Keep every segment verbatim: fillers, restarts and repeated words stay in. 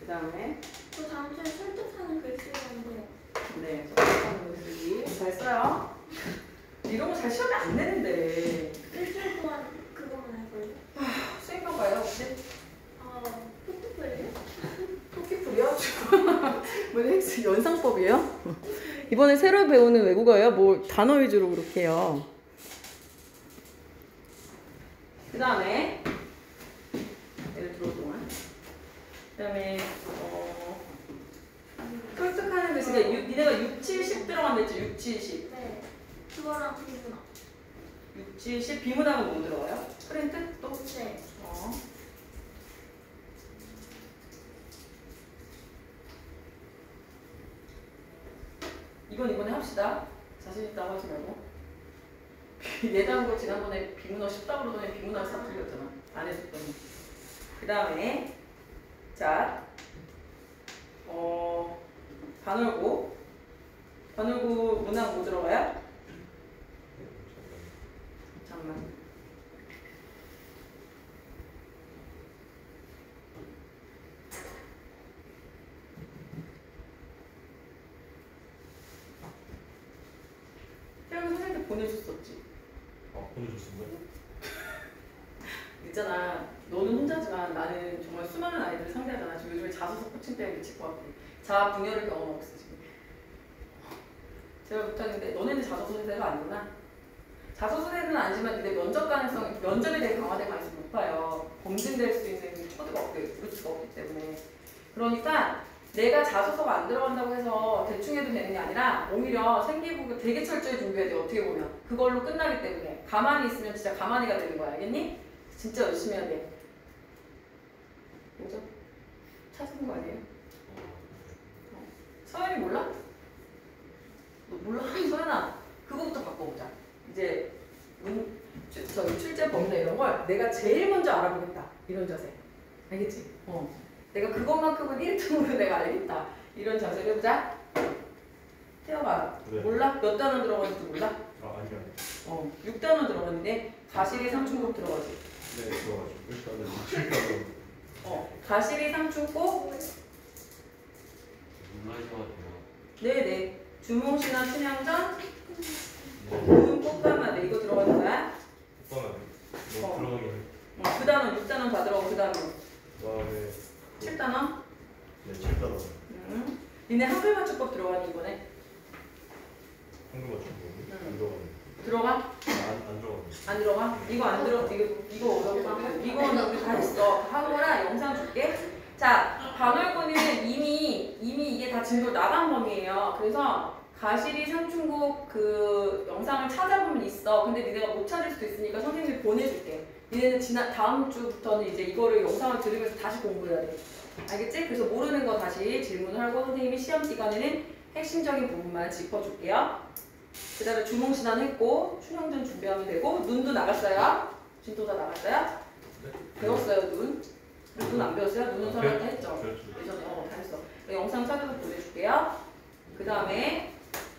그 다음에 저 다음 주에 설득하는 글쓰기인데. 네, 설득하는 글쓰기 잘 써요. 이런 거 잘 시험에 안 내는데. 일주일 동안 그거만 할 거예요? 수행평가예요 혹시? 아, 토끼풀이요? 토끼풀이요? 뭐 헬스 연상법이에요? 이번에 새로 배우는 외국어예요? 뭐 단어 위주로 그렇게 해요. 그 다음에 얘를 들어올 동안 그 다음에 어 설득하는 글쓰기 니네가 육, 칠십 들어간다 했지? 육, 칠십 네. 그거랑 비문학. 육, 칠십 비문학은 뭐 들어가요? 프린트? 또? 네. 어. 이건 이번에 합시다. 자신 있다고 하지 말고. 예다한 거 지난번에 비문학 쉽다고 그러더니 비문학 싹 틀렸잖아. 안 해줬더니. 그 다음에 자, 어, 반월고. 반월고 문학 뭐 들어가요? 잠깐만. 태영이 선생님한테 보내줬었지? 아, 보내줬습니다. 있잖아. 너는 혼자지만 나는 정말 수많은 아이들을 상대하잖아. 지금 요즘에 자소서 코칭 때문에 미칠 것 같아. 자아 분열을 경험하고 있어 지금. 제가 못하는데 너네는 자소서 세대가 아니구나. 자소서 세대는 아니지만 근데 면접 가능성, 면접에 대해 강화될 가능성이 높아요. 검증될 수 있는 코드가 없기, 루트가 없기 때문에. 그러니까 내가 자소서가 안 들어간다고 해서 대충 해도 되는 게 아니라 오히려 생기부가 되게 철저히 준비해야 돼. 어떻게 보면. 그걸로 끝나기 때문에. 가만히 있으면 진짜 가만히가 되는 거야. 알겠니? 진짜 열심히 해야 돼. 뭐죠? 찾은 거 아니에요? 어. 서연이 몰라? 너 몰라? 서연아, 그거부터 바꿔보자. 이제 문, 주, 저기 출제 범위 이런 걸 내가 제일 먼저 알아보겠다. 이런 자세. 알겠지? 어. 내가 그것만큼은 일 등으로 내가 알겠다. 이런 자세를 해보자. 태어봐. 네. 몰라? 몇 단원 들어가는지 몰라? 아, 아니요. 어. 육 단원 들어갔는데 가실이 삼중곡 들어가지. 네, 들어가죠. 일단은 칠 단원. 어. 가실이 삼중곡. 네네. 주몽시나 춘향전. 고음 꽃가마네. 이거 들어가는 거야. 오빠는 뭐 어. 들어가긴 해. 어. 그 단원, 육 단원 다 들어가고 그 단원. 그다음에 칠 단원. 네, 칠 단원. 음. 니네 한글 맞춤법 들어가니 이번에? 한글 맞춘 거. 응. 안 들어가네. 들어가? 안, 안 들어가네. 안 들어가? 이거 안 들어? 이거 이거 어렵다. 이거는 우리 다 했어. 한 거랑 영상 줄게. 자, 반월고는 이미 이미 이게 다 진도 나간 범위예요. 그래서 가실이 삼중곡 그 영상을 찾아보면 있어. 근데 니네가 못 찾을 수도 있으니까 선생님이 보내줄게. 니네는 지난 다음 주부터는 이제 이거를 영상을 들으면서 다시 공부해야 돼. 알겠지? 그래서 모르는 거 다시 질문을 하고 선생님이 시험 기간에는 핵심적인 부분만 짚어줄게요. 그 다음에 주몽신안 했고 춘향전 준비하면 되고 눈도 나갔어요. 진도 다 나갔어요? 네? 배웠어요 눈? 눈 안 배웠어요? 눈은 아, 선생님한테 배- 했죠? 배웠죠. 예전에 어, 다 했어. 영상 찾아서 보내줄게요. 그 다음에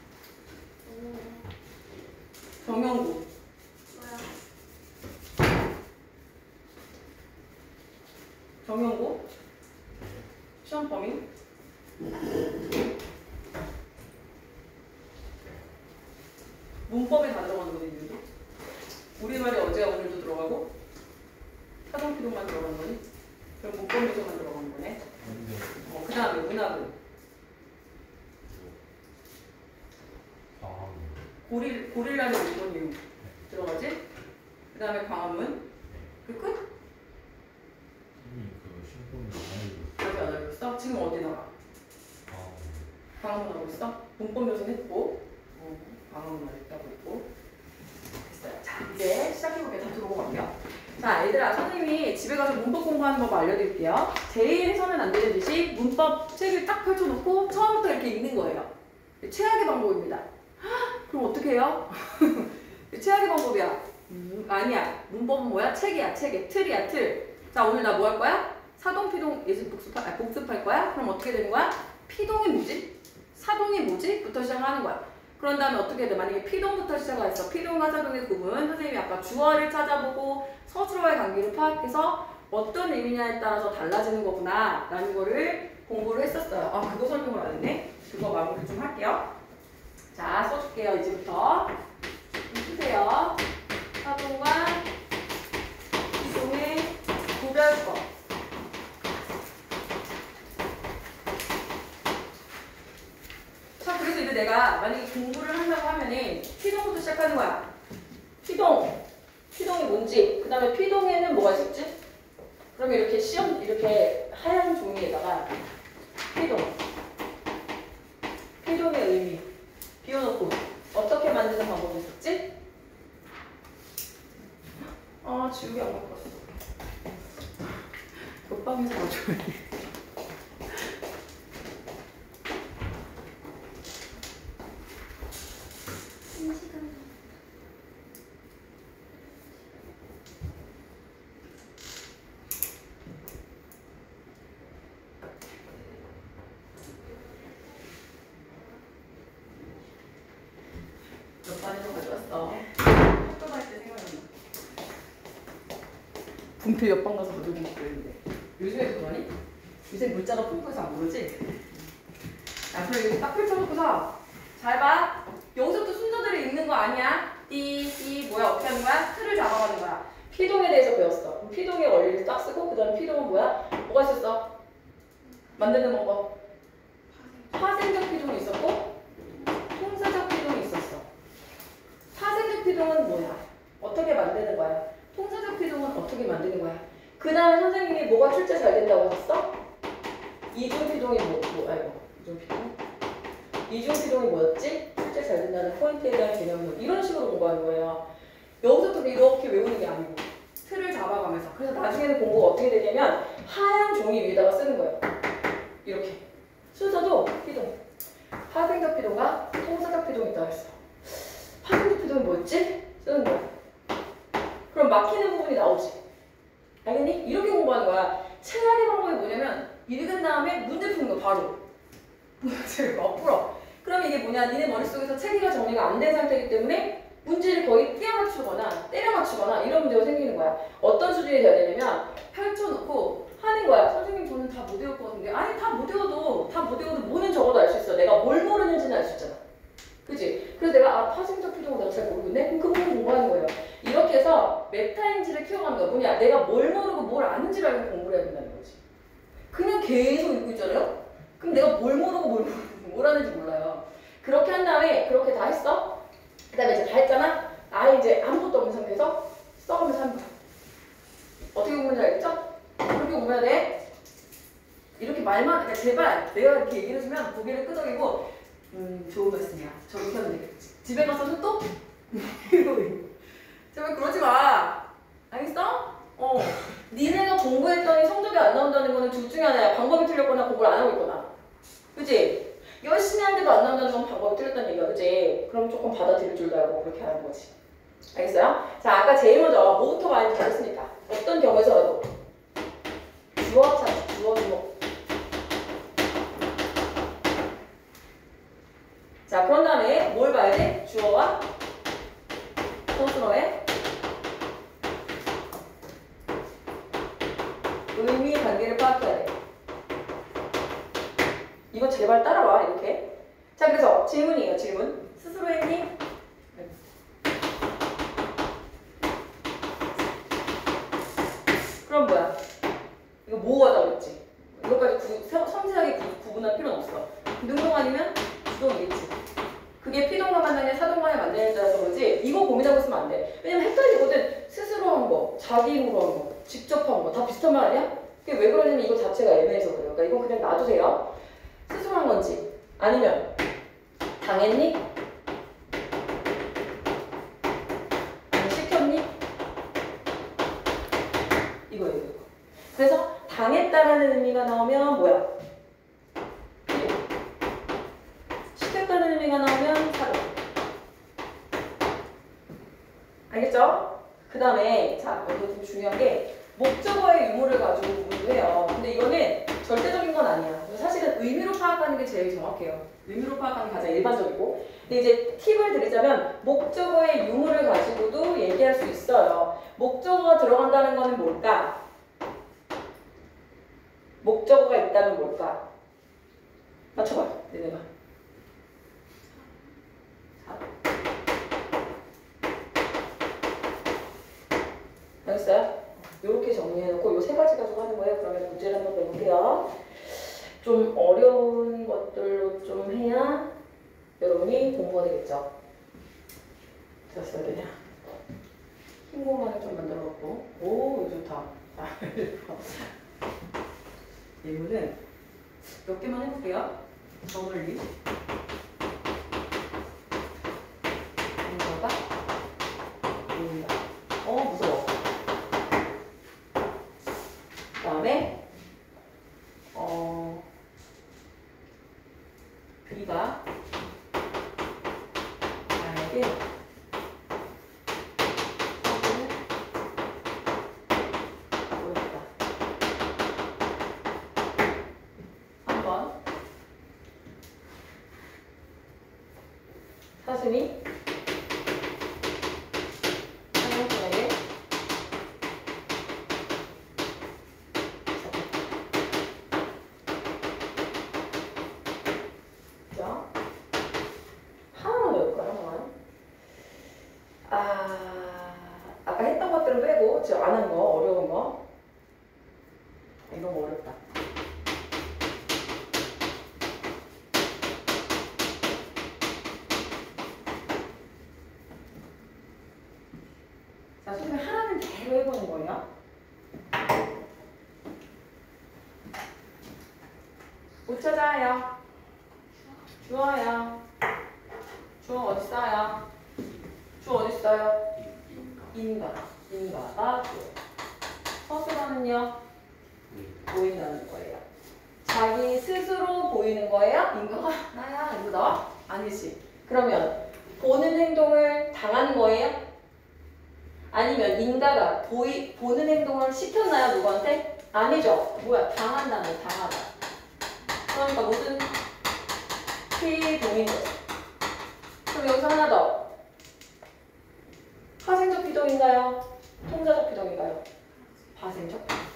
정형구. 정형구. 시험 범위. 문법에 다 들어가는 거네, 이유도. 우리말이 어제와 오늘도 들어가고, 사동피동만 들어가는 거니? 그럼 문법 요소만 들어가는 거네. 어, 그 다음에 문학은? 아, 고릴, 고릴라는 일본 이유 들어가지? 그 다음에 광화문? 그 끝? 이미 그 신분을 아직 안 알고 있어? 지금 어디 나가? 아, 광화문 하고 있어? 문법 요소는 했고, 어, 광화문 했다고 있고. 됐어요. 자, 이제 시작해볼게요. 다 들어보고 갈게요. 자, 얘들아, 선생님이 집에 가서 문법 공부하는 법 알려드릴게요. 제일 해서는 안 되는 짓이 문법 책을 딱 펼쳐놓고 처음부터 이렇게 읽는 거예요. 최악의 방법입니다. 헉, 그럼 어떻게 해요? 최악의 방법이야. 음, 아니야. 문법은 뭐야? 책이야, 책에. 틀이야, 틀. 자, 오늘 나 뭐 할 거야? 사동, 피동, 예습 복습할, 아, 복습할 거야? 그럼 어떻게 되는 거야? 피동이 뭐지? 사동이 뭐지? 부터 시작하는 거야. 그런 다음에 어떻게 돼? 만약에 피동부터 시작했어. 피동과 사동의 구분. 선생님이 아까 주어를 찾아보고 서술어의 관계를 파악해서 어떤 의미냐에 따라서 달라지는 거구나 라는 거를 공부를 했었어요. 아, 그거 설명을 안 했네? 그거 마무리 좀 할게요. 자, 써줄게요. 이제부터. 좀 쓰세요. 사동과 피동의 구별법. 자, 그래서 이제 내가 만약에 공부를 한다고 하면은 피동부터 시작하는 거야. 피동. 피동이 뭔지. 그 다음에 피동에는 뭐가 있었지? 그러면 이렇게 시험, 이렇게 하얀 종이에다가 피동. 피동의 의미. 비워놓고 어떻게 만드는 방법이 있었지? 아, 지우개 안 갖고 왔어. 옆방에서 가져야 돼. 한 시간. 옆방에서 가져왔어. 학교 다닐 때 생각났나? 분필 옆방 가서 누르고 막 그랬는데. 요즘에도 그러니? 요새 물자가 풍부해서 안 모르지? 자, 그럼 이렇게 딱 펼쳐놓고서 잘 봐. 여기서부터 순서대로 읽는 거 아니야? 띠, 띠, 뭐야? 어떻게 하는 거야? 틀을 잡아가는 거야. 피동에 대해서 배웠어. 그럼 피동의 원리를 딱 쓰고 그 다음에 피동은 뭐야? 뭐가 있었어? 만드는 방법. 파생적 피동이 있었고 통사적 피동이 있었어. 파생적 피동은 뭐야? 어떻게 만드는 거야? 통사적 피동은 어떻게 만드는 거야? 그 다음에 선생님이 뭐가 출제 잘 된다고 했어? 이중 피동이 뭐, 뭐, 아이고, 이중 피동? 이중 피동이 뭐였지? 출제 잘 된다는 포인트에 대한 개념을 이런 식으로 공부하는 거예요. 여기서부터 이렇게 외우는 게 아니고 틀을 잡아가면서. 그래서 나중에는 공부가 어떻게 되냐면 하얀 종이 위에다가 쓰는 거예요. 이렇게. 순서도 피동. 파생적 피동과 통사적 피동이 있다고 했어. 파생적 피동이 뭐였지? 쓰는 거야. 그럼 막히는 부분이 나오지. 알겠니? 이렇게 공부하는 거야. 최악의 방법이 뭐냐면 읽은 다음에 문제 푸는 거 바로. 문제를 막 풀어. 그럼 이게 뭐냐? 니네 머릿속에서 체계가 정리가 안 된 상태이기 때문에 문제를 거의 띄어 맞추거나 때려 맞추거나 이런 문제가 생기는 거야. 어떤 수준이 돼야 되냐면 펼쳐놓고 하는 거야. 선생님 저는 다 못 외울 것 같은데. 아니 다 못 외워도 다 못 외워도 뭐는 적어도 알 수 있어. 내가 뭘 모르는지는 알 수 있잖아. 그치? 그래서 내가 아 파생적 피동을 내가 잘 모르겠네? 그럼 그 부분 공부하는 거예요. 이렇게 해서 메타인지를 키워가는 거야. 뭐냐? 내가 뭘 모르고 뭘 아는지를 알고 공부를 해야 된다는 거지. 그냥 계속 읽고 있잖아요? 그럼 내가 뭘 모르고 뭘 모르고 뭘 하는지 몰라요. 그렇게 한 다음에 그렇게 다 했어? 그 다음에 이제 다 했잖아? 아예 이제 아무것도 없는 상태에서 써가면서 하는 거야. 어떻게 보면 알겠죠? 그렇게 보면 돼. 이렇게 말만, 그러니까 제발 내가 이렇게 얘기를 해주면 고개를 끄덕이고 음 좋은 말씀이야. 저렇게 하면 되겠지. 집에 가서는 또 이러고 있고. 제발 그러지 마. 알겠어? 어. 니네가 공부했더니 성적이 안 나온다는 거는 둘 중에 하나야. 방법이 틀렸거나 공부를 안 하고 있거나. 그치? 열심히 하는데도 안 나온다는 건 방법이 틀렸다는 얘기야. 그치? 그럼 조금 받아들일 줄도 알고 그렇게 하는 거지. 알겠어요? 자, 아까 제일 먼저 뭐부터 많이 잘했으니까. 어떤 경우에서라도 주어 찾 주어 주어. 자, 그런 다음에 뭘 봐야 돼? 주어와 서술어의 의미 관계를 파악해야 돼. 이거 제발 따라와, 이렇게. 자, 그래서 질문이에요, 질문. 스스로 했니? 그럼 뭐야? 이거 뭐하다 그랬지? 이것까지 구, 섬세하게 구, 구분할 필요는 없어. 능동 아니면 주동이겠지. 그게 피동과 만나냐 사동과냐 만나냐에 따라서 그러지 이거 고민하고 있으면 안 돼. 왜냐면 헷갈리거든. 스스로 한 거, 자기 힘으로 한 거, 직접 한 거 다 비슷한 말 아니야? 그게 왜 그러냐면 이거 자체가 애매해서 그래요. 그러니까 이건 그냥 놔두세요. 스스로 한 건지 아니면 당했니? 아니면 시켰니? 이거예요. 이거. 그래서 당했다라는 의미가 나오면 뭐야? 피동. 시켰다는 의미가 나오면 사동. 알겠죠? 그 다음에 자 이거 좀 중요한 게 목적어의 유무를 가지고 구분을 해요. 근데 이거는 절대적인 건 아니야. 사실은 의미로 파악하는 게 제일 정확해요. 의미로 파악하는 게 가장 일반적이고. 근데 이제 팁을 드리자면 목적어의 유무를 가지고도 얘기할 수 있어요. 목적어가 들어간다는 거는 뭘까? 목적어가 있다면 뭘까? 맞춰봐. 얘네가. 사. 알겠어요? 이렇게 정리해놓고 요 세 가지 가지고 하는 거예요. 그러면 문제를 한번 내볼게요. 좀 어려운 것들로 좀 해야 여러분이 공부가 되겠죠. 됐어요, 그냥. 흰 공간을 좀 만들어갖고. 오, 이거 좋다. 예문은 몇 개만 해볼게요. 저널리. 뭔가가 보인다. 어, 무서워. 그 다음에, 어, B가 나에게 사진을 보였다. 한 번. 사슴이 사냥꾼에게 자, 하나만 외울까요? 하나만. 아, 아까 했던 것들은 빼고 지금 안 한 거, 어려운 거. 이런 거 어렵다. 자, 선생님 하나는 대로 해보는 거예요. 못 찾아요. 주어요. 주어 어디 있어요? 주어 어디 있어요? 인가. 인가가 주어. 서술어는요? 보인다는 거예요. 자기 스스로 보이는 거예요? 인가가 나야 이거 나와? 아니지. 그러면 보는 행동을 당하는 거예요? 아니면 인가가 보이, 보는 행동을 시켰나요? 누구한테? 아니죠. 뭐야? 당한다는 당하다. 그러니까 모든 피동인 거죠. 그럼 여기서 하나 더. 파생적 피동인가요? 통자적 피동인가요? 파생적 피동.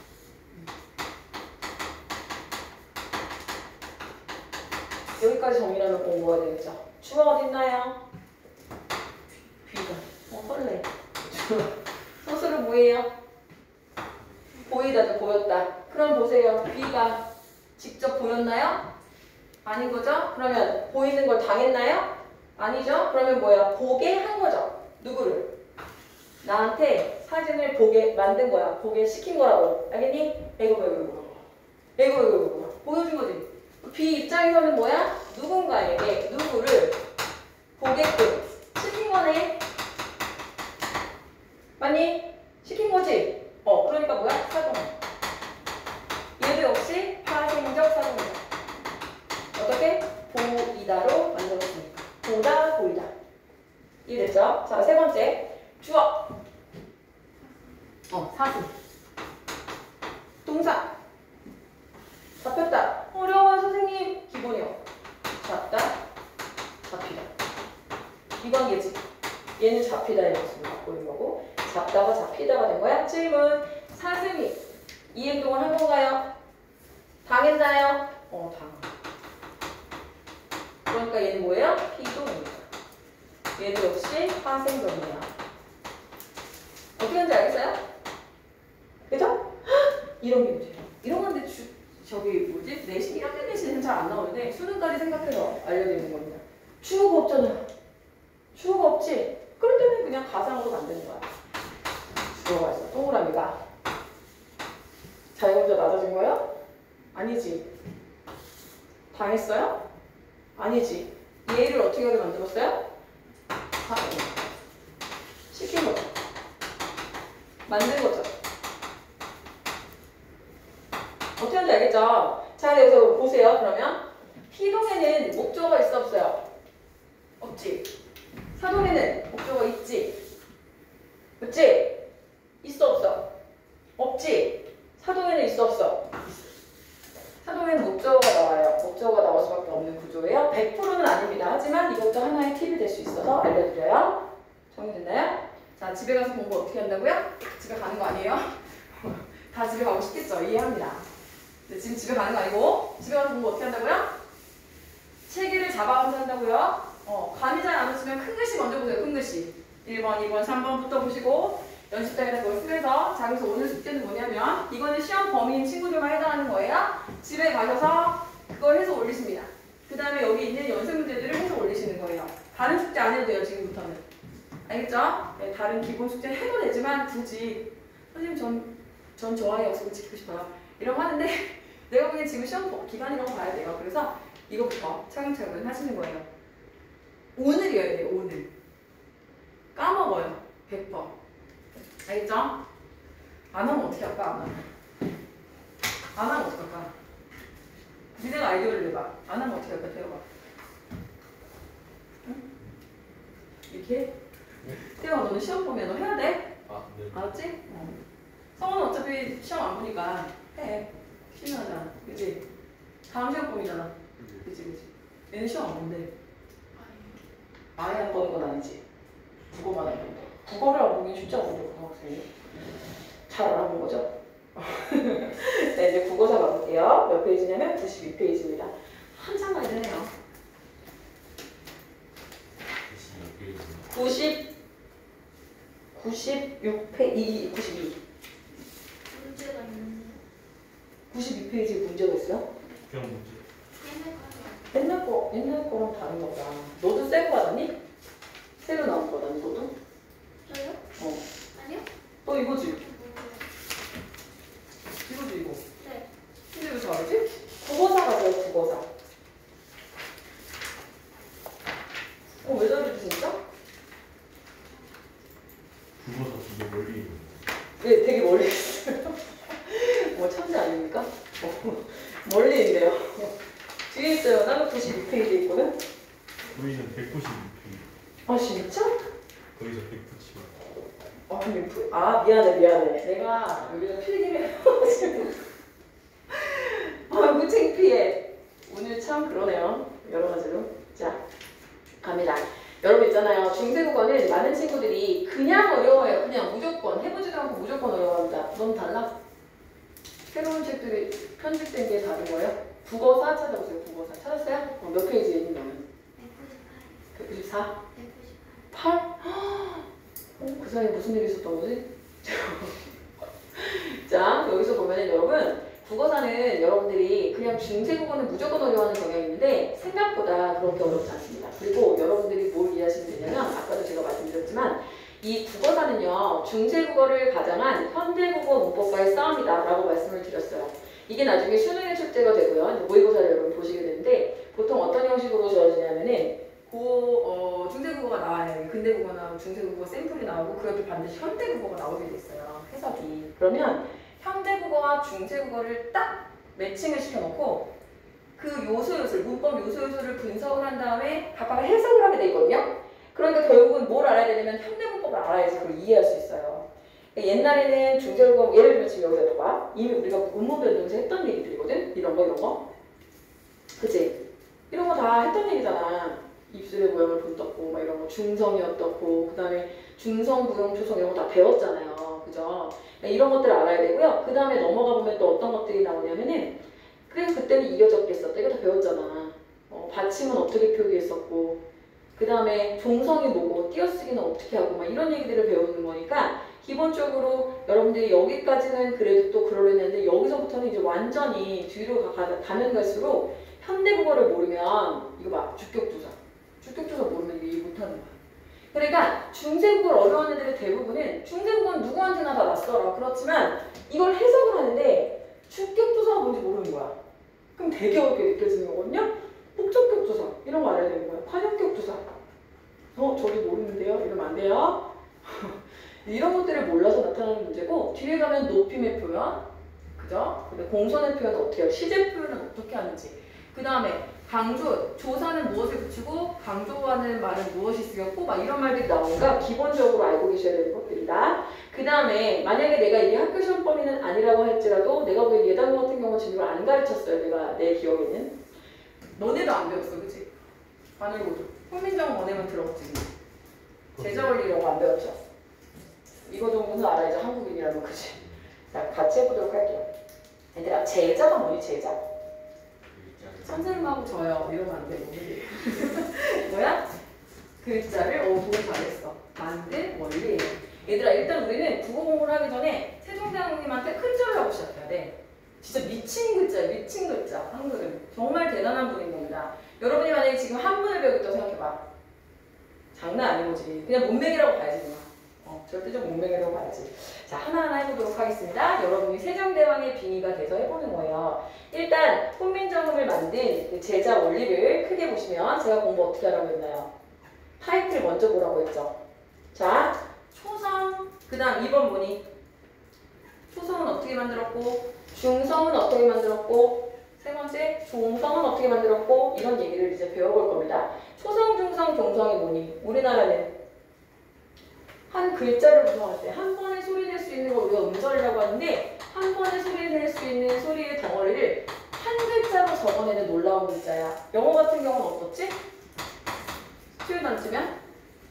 여기까지 정리하면 공부가 되겠죠. 주어 어딨나요? 귀가. 어, 설레. 서술은 뭐예요? 보이다죠. 보였다. 그럼 보세요. 귀가 직접 보였나요? 아닌 거죠? 그러면 보이는 걸 당했나요? 아니죠? 그러면 뭐야? 보게 한 거죠. 누구를? 나한테 사진을 보게 만든 거야. 보게 시킨 거라고. 알겠니? 에고 에고 에고 에고 에고 보여준 거지. B 입장에서는 뭐야? 누군가에게 누구를 보게끔 시킨 거네. 맞니? 시킨 거지? 어, 그러니까 뭐야? 사동. 얘도 역시 파생적 사동이다. 어떻게? 보이다로 만들었으니까. 보다, 보이다. 이해됐죠? 자, 세 번째. 주어. 어, 사슴. 동사. 잡혔다. 어려워요, 선생님. 기본이요. 잡다, 잡히다. 이 관계지. 얘는 잡히다의 모습을 갖고 있는 거고, 잡다가 잡히다가 된 거야. 질문. 사슴이 이 행동을 한 건가요? 당했나요? 어, 당. 그러니까 얘는 뭐예요? 피동입니다. 얘도 역시 파생적이야. 어떻게 하는지 알겠어요? 그죠? 이런 게 문제예요. 이런 건데 주, 저기 뭐지? 내신 일 학년 내신은 잘 안 나오는데 수능까지 생각해서 알려드리는 겁니다. 주어가 없잖아. 주어가 없지? 그럴 때는 그냥 가상으로 만드는 거야. 주어가 있어. 동그라미가. 자기 먼저 낮아진 거예요? 아니지. 당했어요? 아니지. 얘를 어떻게 하게 만들었어요? 아, 시킨 거죠. 만든 거죠. 어떻게 하는지 알겠죠? 자, 여기서 보세요. 그러면 피동에는 목적어가 있어 없어요? 없지. 사동에는 목적어가 있지. 그치? 있어 없어? 없지. 사동에는 있어 없어? 사동에는 목적어가 나와요. 목적어가 나올 수밖에 없는 구조예요. 백 퍼센트는 아닙니다. 하지만 이것도 하나의 팁이 될 수 있어서 알려드려요. 정리됐나요? 자, 집에 가서 공부 어떻게 한다고요? 집에 가는 거 아니에요? 다 집에 가고 싶겠죠? 이해합니다. 근데 지금 집에 가는 거 아니고 집에 가서 공부 어떻게 한다고요? 잡아가면서 한다고요? 어, 감이 잘 안 오시면 큰 글씨 먼저 보세요. 큰 글씨. 일 번, 이 번, 삼 번부터 보시고 연습장에다 그걸 쓰면서 자, 그래서 오늘 숙제는 뭐냐면 이거는 시험 범위인 친구들만 해당하는 거예요. 집에 가셔서 그걸 해서 올리십니다. 그 다음에 여기 있는 연습 문제들을 해서 올리시는 거예요. 다른 숙제 안 해도 돼요, 지금부터는. 알겠죠? 네, 다른 기본 숙제 해도 되지만 굳이 선생님 전, 전 저와의 약속을 지키고 싶어요. 이러고 하는데 내가 보기엔 지금 시험 기간이라고 봐야 돼요. 그래서 이거부터 차근차근 하시는 거예요. 오늘이어야 돼요, 오늘. 까먹어요, 백 번. 알겠죠? 안 하면 어떻게 할까, 안 하면? 안 하면 어떻게 할까? 니네가 아이디어를 내봐. 안 하면 어떻게 할까, 태호가? 응? 이렇게? 태호가 너는 시험 보면 너 해야 돼? 아, 네. 알았지? 어. 성원은 어차피 시험 안 보니까 해. 쉬면 하잖아. 그치? 다음 시험 봄이잖아. 그치, 그치. 얘는 시험 안 본대. 아예 안 보는 건 아니지. 국어만 안 본다. 국어를 안 보긴 쉽지 않은데, 고등학생이. 잘 알아본 거죠? 네, 이제 국어사 가볼게요. 몇 페이지냐면 구십이 페이지입니다. 한참 많이 되네요. 구십, 구십육 페이지, 구십이. 문제가 있는데. 구십이 페이지에 문제가 있어요? 그냥 문제. 옛날 옛날 거요. 거, 옛날 거랑 다른 거다. 너도 새거 받았니? 새로 나온 거 받았니, 너도? 저요? 어. 아니요? 너 이거지? 이거지, 이거. 네. 근데 왜 잘하지? 국어사 가세요, 국어사. 어, 왜 잘하지, 진짜? 국어사 되게 멀리 있는 네, 되게 멀리 있어요. 뭐 천재 아닙니까? 어, 멀리 있네요. 뒤에 있어요. 나는 구십이 페이지에 있거든? 거기는 백구십육 페이지. 아, 진짜? 거기서 백구십칠. 아, 근데 프... 아, 미안해, 미안해. 내가 여기다 필기를 해가지고. 아이고, 창피해. 오늘 참 그러네요. 여러 가지로. 자, 갑니다. 여러분 있잖아요. 중세국어는 많은 친구들이 그냥 어려워요. 그냥 무조건. 해보지도 않고 무조건 어려워합니다. 너무 달라? 새로운 책들이 편집된 게 다른 거예요? 국어사 찾아보세요. 국어사. 찾았어요? 어, 몇 페이지에 있는 거는? 백구십사? 백구십팔. 팔? 어, 그 사이에 무슨 일이 있었던 거지? 자, 여기서 보면은 여러분, 국어사는 여러분들이 그냥 중세국어는 무조건 어려워하는 경향이 있는데 생각보다 그렇게 어렵지 않습니다. 그리고 여러분들이 뭘 이해하시면 되냐면 아까도 제가 말씀드렸지만 이 국어사는요, 중세국어를 가장한 현대국어 문법과의 싸움이다 라고 말씀을 드렸어요. 이게 나중에 수능에 출제가 되고요. 모의고사를 여러분 보시게 되는데 보통 어떤 형식으로 주어지냐면은 고, 어, 중세국어가 나와요. 근대국어 나오고 중세국어 샘플이 나오고 그 옆에 반드시 현대국어가 나오게 돼 있어요. 해석이. 그러면 현대국어와 중세국어를 딱 매칭을 시켜놓고 그 요소 요소를, 문법 요소 요소를 분석을 한 다음에 각각 해석을 하게 돼 있거든요. 그러니까 결국은 뭘 알아야 되냐면 현대문법을 알아야지 그걸 이해할 수 있어요. 옛날에는 중세국어, 예를 들면 지금 여기서 봐봐. 이미 우리가 문문 변동에서 했던 얘기들이거든? 이런 거, 이런 거. 그치? 이런 거 다 했던 얘기잖아. 입술의 모양을 본떴고, 막 이런 거. 중성이 어떻고, 그 다음에 중성, 부성, 초성 이런 거 다 배웠잖아요. 그죠? 이런 것들을 알아야 되고요. 그 다음에 넘어가 보면 또 어떤 것들이 나오냐면은, 그래서 그때는 이어 적겠었다. 이거 다 배웠잖아. 어, 받침은 어떻게 표기했었고, 그 다음에 종성이 뭐고, 띄어쓰기는 어떻게 하고, 막 이런 얘기들을 배우는 거니까, 기본적으로 여러분들이 여기까지는 그래도 또 그러려는데, 여기서부터는 이제 완전히 뒤로 가, 가면 갈수록, 현대국어를 모르면, 이거 봐, 주격조사. 주격조사 모르면 이게 이해 못하는 거야. 그러니까 중세국어를 어려워하는 애들의 대부분은 중세국어는 누구한테나 다 낯설어. 그렇지만 이걸 해석을 하는데 주격조사가 뭔지 모르는 거야. 그럼 되게 어렵게 느껴지는 거거든요. 목적격조사 이런 거 알아야 되는 거야. 관용격조사. 어? 저기 모르는데요? 이러면 안 돼요. 이런 것들을 몰라서 나타나는 문제고 뒤에 가면 높임의 표현 그죠? 근데 공손의 표현은 어떻게 해요? 시제 표현은 어떻게 하는지 그 다음에 강조, 조사는 무엇을 붙이고 강조하는 말은 무엇이 쓰였고 막 이런 말들이 나오니까 기본적으로 알고 계셔야 되는 것들이다. 그 다음에 만약에 내가 이게 학교 시험 범위는 아니라고 할지라도 내가 보기엔 예단고 같은 경우는 지금 안 가르쳤어요. 내가 내 기억에는. 너네도 안 배웠어. 그치? 반을고도. 훈민정음 원에만 들었지. 제자원리라고 안 배웠죠? 이거 정도는 알아야지 한국인이라면 그치? 자 같이 해보도록 할게요. 얘들아 제자가 뭐니 제자? 자, 선생님하고 저요 이러면 안 되고 뭐야? 글자를 어 보고 잘했어. 만든 원리예요. 얘들아 일단 우리는 국어 공부를 하기 전에 세종대왕님한테 큰 절을 하고 시작해야 돼. 진짜 미친 글자예요. 미친 글자. 한글은 정말 대단한 분인 겁니다. 여러분이 만약에 지금 한문을 배우고 있다고 생각해봐. 장난 아닌 거지. 그냥 문맹이라고 봐야지 그냥. 어, 절대적 문맹이라고 봐야지. 자, 하나하나 해보도록 하겠습니다. 여러분이 세종대왕의 빙의가 돼서 해보는 거예요. 일단 훈민정음을 만든 그 제자 원리를 크게 보시면 제가 공부 어떻게 하라고 했나요? 타이틀 먼저 보라고 했죠. 자, 초성, 그 다음 이 번 뭐니? 초성은 어떻게 만들었고, 중성은 어떻게 만들었고, 세 번째 종성은 어떻게 만들었고, 이런 얘기를 이제 배워볼 겁니다. 초성, 중성, 종성이 뭐니? 우리나라는 한 글자를 구성할 때 한 번에 소리 낼 수 있는 걸 우리가 음절이라고 하는데, 한 번에 소리 낼 수 있는 소리의 덩어리를 한 글자로 적어내는 놀라운 글자야. 영어 같은 경우는 어떻지? 스튜던트 치면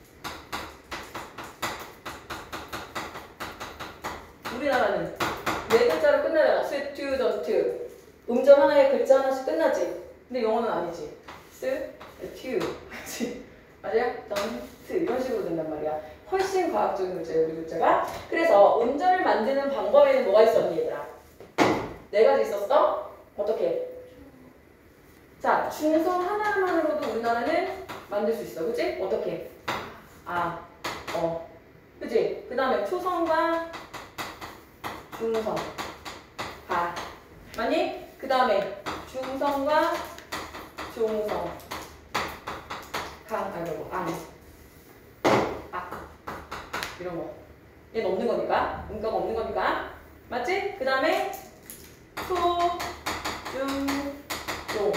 우리나라는 네 글자로 끝나잖아. 스튜던트. 음절 하나에 글자 하나씩 끝나지. 근데 영어는 아니지. 스튜. 그치? 맞아요? 던트. 이런 식으로 된단 말이야. 훨씬 과학적인 글자예요, 우리 글자가. 그래서 음절을 만드는 방법에는 뭐가 있었니, 얘들아? 네 가지 있었어? 어떻게? 자, 중성 하나만으로도 우리나라는 만들 수 있어. 그치? 어떻게? 아, 어. 그치? 그 다음에 초성과 중성. 가. 맞니? 그 다음에 중성과 종성. 강, 아니고, 안. 악. 이런 거. 얘는 없는 거니까. 음가가 없는 거니까. 맞지? 그 다음에 소, 중, 종.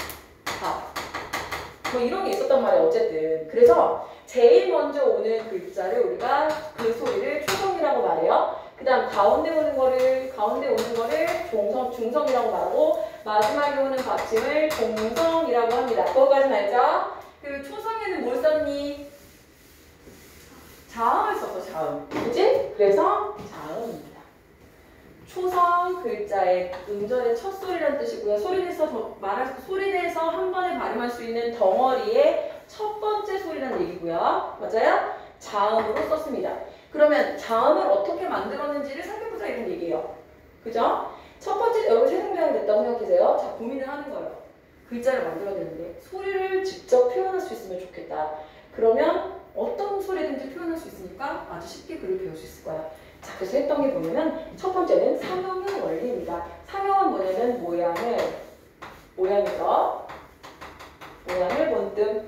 뭐 이런 게 있었단 말이야 어쨌든. 그래서 제일 먼저 오는 글자를 우리가 그 소리를 초성이라고 말해요. 그 다음 가운데 오는 거를 가운데 오는 거를 종성, 중성이라고 말하고 마지막에 오는 받침을 종성이라고 합니다. 그거까지는 알죠? 그 초성에는 뭘 썼니? 자음을 썼어. 자음. 그치? 그래서 자음입니다. 초성 글자의 음절의 첫 소리라는 뜻이고요. 소리내서 말할 소리내서 한 번에 발음할 수 있는 덩어리의 첫 번째 소리라는 얘기고요. 맞아요? 자음으로 썼습니다. 그러면 자음을 어떻게 만들었는지를 살펴보자 이런 얘기예요. 그죠? 첫 번째 여러분 세종대왕이 됐다고 생각하세요. 자, 고민을 하는 거예요. 글자를 만들어야 되는데 소리를 직접 표현할 수 있으면 좋겠다. 그러면 어떤 소리든지 표현할 수 있으니까 아주 쉽게 글을 배울 수 있을 거야. 자, 그래서 했던 게 뭐냐면 첫 번째는 상형의 원리입니다. 상형은 뭐냐면 모양을 모양에서 모양을 본뜸.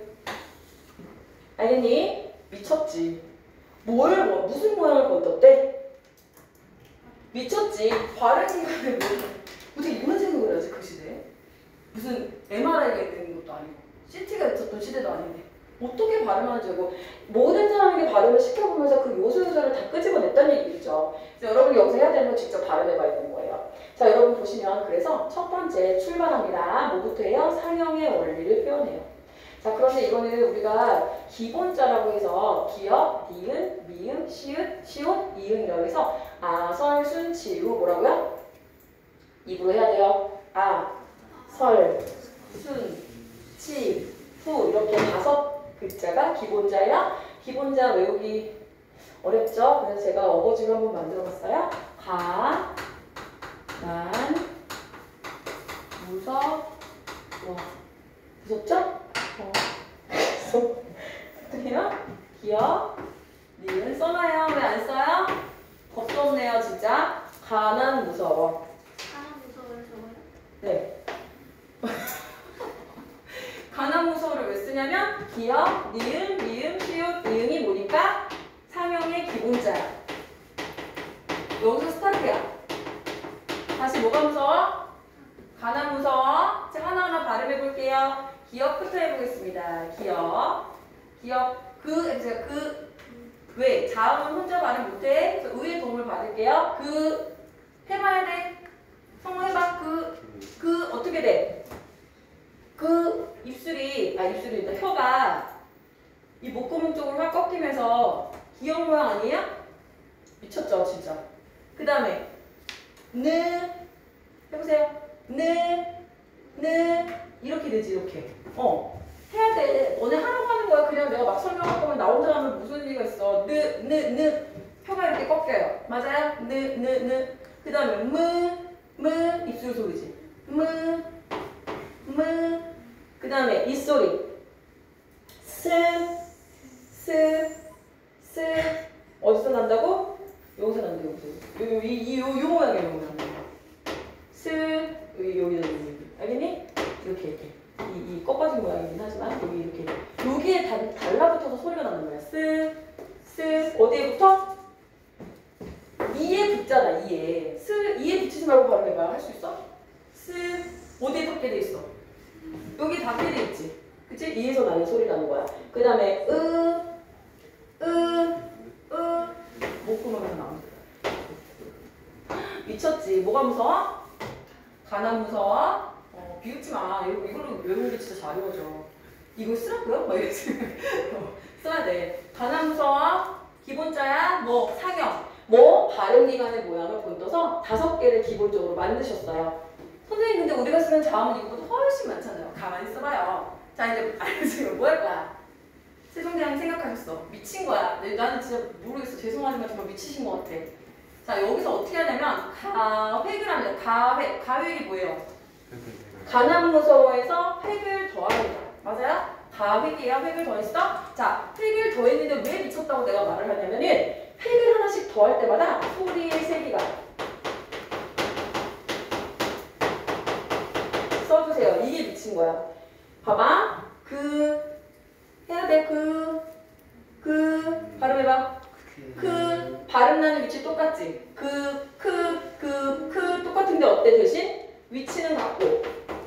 알겠니? 미쳤지. 뭘 뭐, 무슨 모양을 본떴대? 미쳤지. 발음 인간을 어떻게 이런 생각을 하지 그 시대에? 무슨 엠알아이가 있는 것도 아니고 씨티가 있었던 시대도 아닌데 어떻게 발음하는지 알고 모든 사람에게 발음을 시켜보면서 그 요소 요소를 다 끄집어냈다는 얘기죠. 그래서 여러분이 여기서 해야 되는 건 직접 발음해봐야 되는 거예요. 자, 여러분 보시면 그래서 첫 번째 출발합니다. 뭐부터 해요? 상형의 원리를 표현해요. 자, 그런데 이거는 우리가 기본자라고 해서 기역, 니은, 미음, 시읒, 시옷, 이응이라고 해서 아, 설, 순, 치, 우 뭐라고요? 입으로 해야 돼요. 아, 설, 순, 치, 후 이렇게 다섯 글자가 기본자예요. 기본자 외우기 어렵죠? 그래서 제가 어거지로 한번 만들어봤어요. 가, 난, 무섭, 워. 무섭죠? 어. 어떻게 해요? 기억, 니은 써놔요. 왜 안 써요? 겁도 없네요, 진짜. 가난 무서워. 가난 무서워요, 저거요? 네. 가난 무서워를 왜 쓰냐면 기역, 니은, 미음, 시옷, 이응이 뭐니까 상형의 기본자야. 여기서 스타트야. 다시 뭐가 무서워? 가난 무서워. 제가 하나하나 발음해 볼게요. 기역부터 해보겠습니다. 기역, 기역, 그, 제가 그, 왜? 자음은 혼자 발음 못해. 그래서 의의 도움을 받을게요. 그, 해봐야 돼. 성공해봐. 그, 그, 어떻게 돼? 그 입술이, 아 입술이 아니라 혀가 이 목구멍 쪽으로 확 꺾이면서 기역 모양 아니에요? 미쳤죠 진짜. 그 다음에 느 해보세요. 느, 느 이렇게 되지 이렇게. 어 해야 돼. 너네 하라고 하는 거야. 그냥 내가 막 설명할 거면 나 혼자 하면 무슨 의미가 있어. 느, 느, 느. 혀가 이렇게 꺾여요. 맞아요? 느, 느, 느. 그 다음에 무, 무. 입술 소리지. 무, 무. 그 다음에 이 소리. 스, 스, 스. 어디서 난다고? 여기서 난다, 여기서. 요, 요, 이, 이, 요, 요 모양이야, 요 모양. 스, 여기, 여기다, 여기. 알겠니? 이렇게, 이렇게. 이, 이 꺾어진 모양이긴 하지만, 여기 이렇게. 여기에 달, 달라붙어서 소리가 나는 거야. 스, 스. 어디에 붙어? 이에 붙잖아, 이에. 스, 이에 붙이지 말고 바로 해봐. 할 수 있어? 스, 어디에 닿게 돼 있어? 여기 닿게 돼 있지. 그치? 이에서 나는 소리 나는 거야. 그 다음에, 으, 으, 으. 목구멍에서 나오는 거야. 미쳤지? 뭐가 무서워? 가난 무서워? 어, 비웃지 마. 이거, 이걸로 외우는 게 진짜 잘 외워져. 이거 쓰라고요? 막 이랬지. 어, 써야 돼. 가난 무서워? 기본자야? 뭐, 상형. 뭐, 발음기관의 모양을 본떠서 다섯 개를 기본적으로 만드셨어요. 선생님, 근데 우리가 쓰는 자음은 이거보다 훨씬 많잖아요. 가만히 써봐요. 자, 이제 알려주면 뭐 할 거야? 세종대왕이 생각하셨어. 미친 거야. 나는 진짜 모르겠어. 죄송하지만 정말 미치신 것 같아. 자, 여기서 어떻게 하냐면 가획을 합니다. 가획. 가획이 뭐예요? 가난 무서워에서 획을 더합니다. 맞아요? 가획이야. 획을 더했어? 자, 획을 더했는데 왜 미쳤다고 내가 말을 하냐면은 획을 하나씩 더할 때마다 소리의 세기가 써주세요. 이게 미친 거야. 봐봐. 그 해야 돼. 그, 그 발음해봐. 그 발음 나는 위치 똑같지? 그, 그, 그, 그 똑같은데 어때 대신? 위치는 같고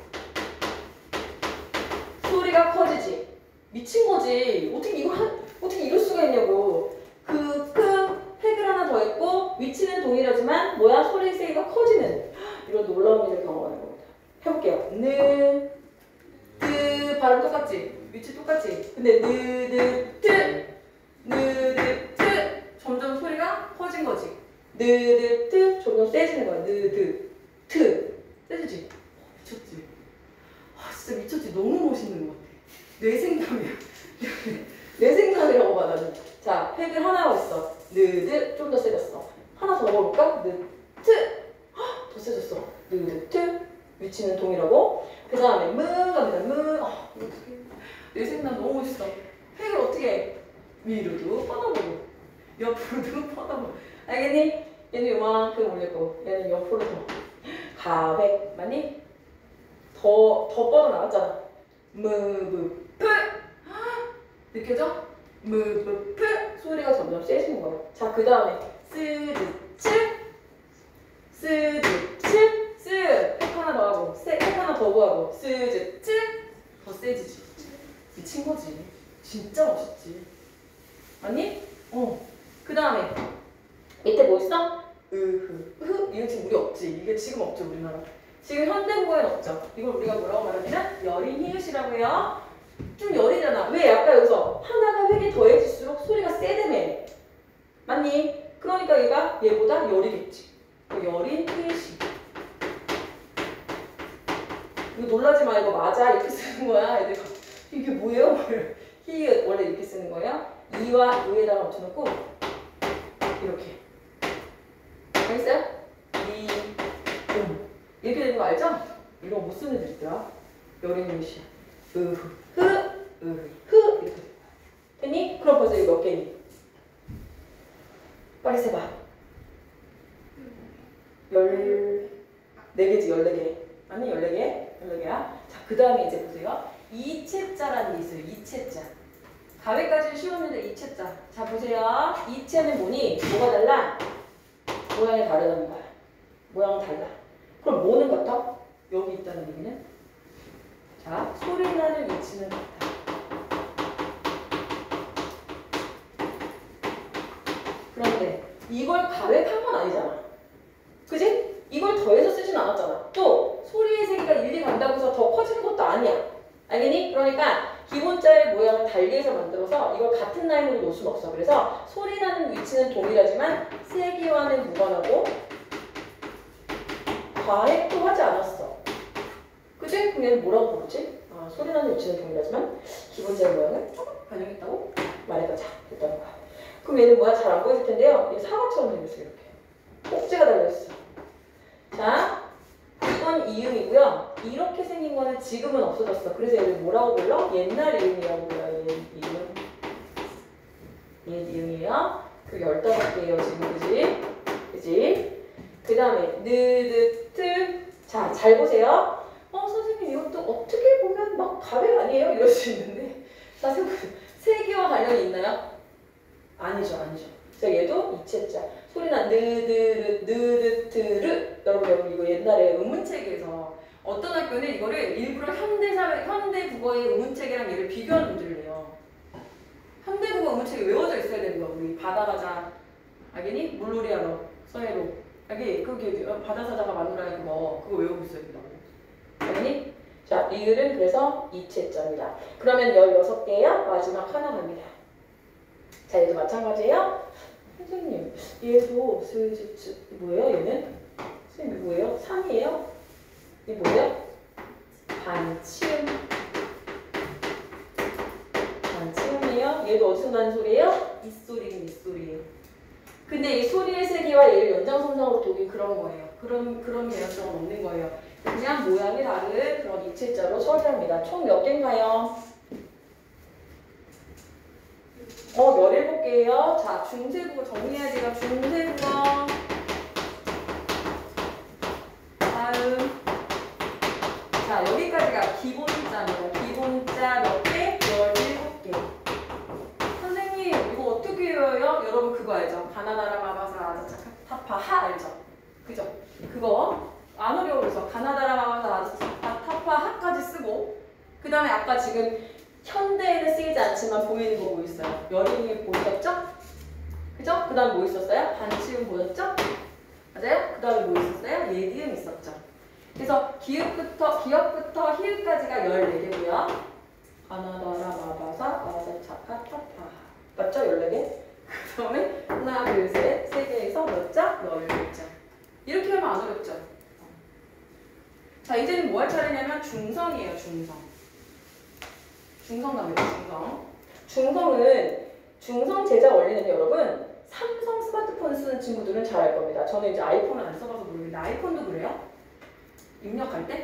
소리가 커지지. 미친 거지. 어떻게 이걸 한, 어떻게 이럴 수가 있냐고. 그, 그 획을 하나 더 했고 위치는 동일하지만 뭐야? 소리의 세기가 커지는 이런 놀라운 일을 경험하는 겁니다. 해볼게요. 느, 드 발음 똑같지? 위치 똑같지? 근데 느, 드, 트, 느, 드, 트 점점 소리가 커진 거지. 느, 드, 트 점점 세지는 거야. 느, 드, 트 세지지? 미쳤지? 아 진짜 미쳤지? 너무 멋있는 것 같아. 뇌생담이야. 뇌생담이라고 봐 나는. 자, 획을 하나 하고 있어. 느, 드 좀 더 세졌어. 하나 더 먹어볼까? 느, 트 더 세졌어. 느, 드, 트 위치는 동일하고 그 다음에 무 갑니다. 무 어, 뇌생담 너무 멋있어. 획을 어떻게 해? 위로도 뻗어보고 옆으로도 뻗어보고 알겠니? 얘는 요만큼 올렸고 얘는 옆으로 더 가획 맞니? 더, 더 뻗어나갔잖아. 무, 무, 프 느껴져? 무, 무, 프 소리가 점점 세지는 거야. 자, 그 다음에 쓰드, 치 쓰드, 치 쓰 획 하나 더 하고 세, 획 하나 더 구하고 쓰드, 치 더 세지지. 미친 거지. 진짜 멋있지. 맞니? 어. 그 다음에 밑에 뭐 있어? 으흐, 으흐. 이거 지금 우리 없지. 이게 지금 없죠, 우리나라. 지금 현대국어엔 없죠. 이걸 우리가 뭐라고 말하냐면 여린 히읗이라고 해요. 좀 여리잖아. 왜? 아까 여기서 하나가 획이 더해질수록 소리가 세대매. 맞니? 그러니까 얘가 얘보다 여리겠지. 여린 히읗이. 이거 놀라지 마. 이거 맞아. 이렇게 쓰는 거야. 애들 이게 뭐예요? 히읗 원래 이렇게 쓰는 거예요. 이와 의에다가 붙여놓고 이렇게. 알겠어요? 이, 음. 이렇게 되는 거 알죠? 이런 거 못 쓰는 애들 있더라. 여린 히읗이야. 으흐, 흐, 으흐, 흐 이렇게 돼. 됐니? 그럼 벌써 이거 몇 개니? 빨리 세봐. 열네 개지, 열네 개. 아니, 열네 개? 열네 개야. 자, 그 다음에 이제 보세요. 이체자라는 게 있어요. 이체자. 가위까지는 쉬웠는데 이체자. 자, 보세요. 이체는 뭐니? 뭐가 달라? 모양이 다르다는 거야. 모양은 달라. 그럼 뭐는 같아? 여기 있다는 얘기는? 자, 소리 나는 위치는 같아. 그런데 이걸 가획한 건 아니잖아. 그지? 이걸 더해서 쓰진 않았잖아. 또 소리의 세기가 일리 간다고 해서 더 커지는 것도 아니야. 알겠니? 그러니까 기본자의 모양을 달리해서 만들어서 이걸 같은 라인으로 놓을 수는 없어. 그래서 소리 나는 위치는 동일하지만 세기와는 무관하고 과획도 하지 않았어. 그지? 그치? 그럼 얘는 뭐라고 부르지? 아, 소리 나는 위치는 동일하지만 기본자의 모양을 조금 변형했다고 말해보자. 됐다는 거야. 그럼 얘는 뭐야? 잘 안 보일 텐데요. 얘 사과처럼 생겼어 이렇게. 꼭지가 달려있어. 자, 이건 이음이고요. 이렇게 생긴 거는 지금은 없어졌어. 그래서 얘를 뭐라고 불러? 옛날 이음이라고 불러요. 얘 이음. 얘 이음이에요. 그 열다섯 개예요 지금. 그지? 그지? 그 다음에 느드트. 자, 잘 보세요. 어, 선생님 이것도 어떻게 보면 막 가백 아니에요? 이럴 수 있는데. 자, 세 개와 관련이 있나요? 아니죠, 아니죠. 자, 얘도 이체자. 소리나 느드르, 느드트르. 여러분, 여러분 이거 옛날에 의문책에서 어떤 학교는 이거를 일부러 현대사, 현대국어의 의문책이랑 얘를 비교하는 문제를 내요. 현대국어 의문책이 외워져 있어야 되는 거. 우리 바다가자. 알겠니? 물놀이하러. 서해로. 알겠니? 그게 바다사자가 마누라의 그거. 그거 외우고 있어야 된다고. 알겠니? 자, 리을은 그래서 이체자입니다. 그러면 열여섯 개야. 마지막 하나 갑니다. 자, 얘도 마찬가지예요. 선생님, 얘도 스즈츠 뭐예요? 얘는? 선생님 뭐예요? 상이에요? 이게 뭐예요? 반치음. 반치음이에요. 얘도 어디서 나는 소리예요? 이소리긴 이소리예요. 근데 이 소리의 세기와 얘를 연장선상으로 두긴 그런 거예요. 그런 그런 개연성은 없는 거예요. 그냥 모양이 다른 그런 이체자로 처리합니다. 총 몇 개인가요? 어, 열일곱 개예요. 자, 중세국어 정리해야 돼요. 중세국어. 다음. 자, 여기까지가 기본자입니다. 기본자 몇 개? 열일곱 개. 선생님, 이거 어떻게 외워요? 여러분 그거 알죠? 가나다라 마바사 아자차 타파 하 알죠? 그죠? 그거 안 어려워. 그래서 가나다라 마바사 아자차 타파 하까지 쓰고 그 다음에 아까 지금 현대에는 쓰이지 않지만 보이는 거 뭐 있어요? 열인이 보였죠? 그죠? 그 다음에 뭐 있었어요? 반치음 보였죠? 맞아요? 그 다음에 뭐 있었어요? 예디음 있었죠? 그래서 기읍부터, 기역부터 히읗까지가 열네 개고요. 가나다라 마바사 아자차카 타파 맞죠? 열네 개? 그 다음에 하나, 둘, 셋, 세 개에서 몇 자? 열네 자. 이렇게 하면 안 어렵죠? 자, 이제는 뭐 할 차례냐면 중성이에요, 중성. 중성 갑니다, 중성. 중성은, 중성 제작 원리는 여러분, 삼성 스마트폰 쓰는 친구들은 잘 알 겁니다. 저는 이제 아이폰은 안 써봐서 모르겠는데, 아이폰도 그래요? 입력할 때?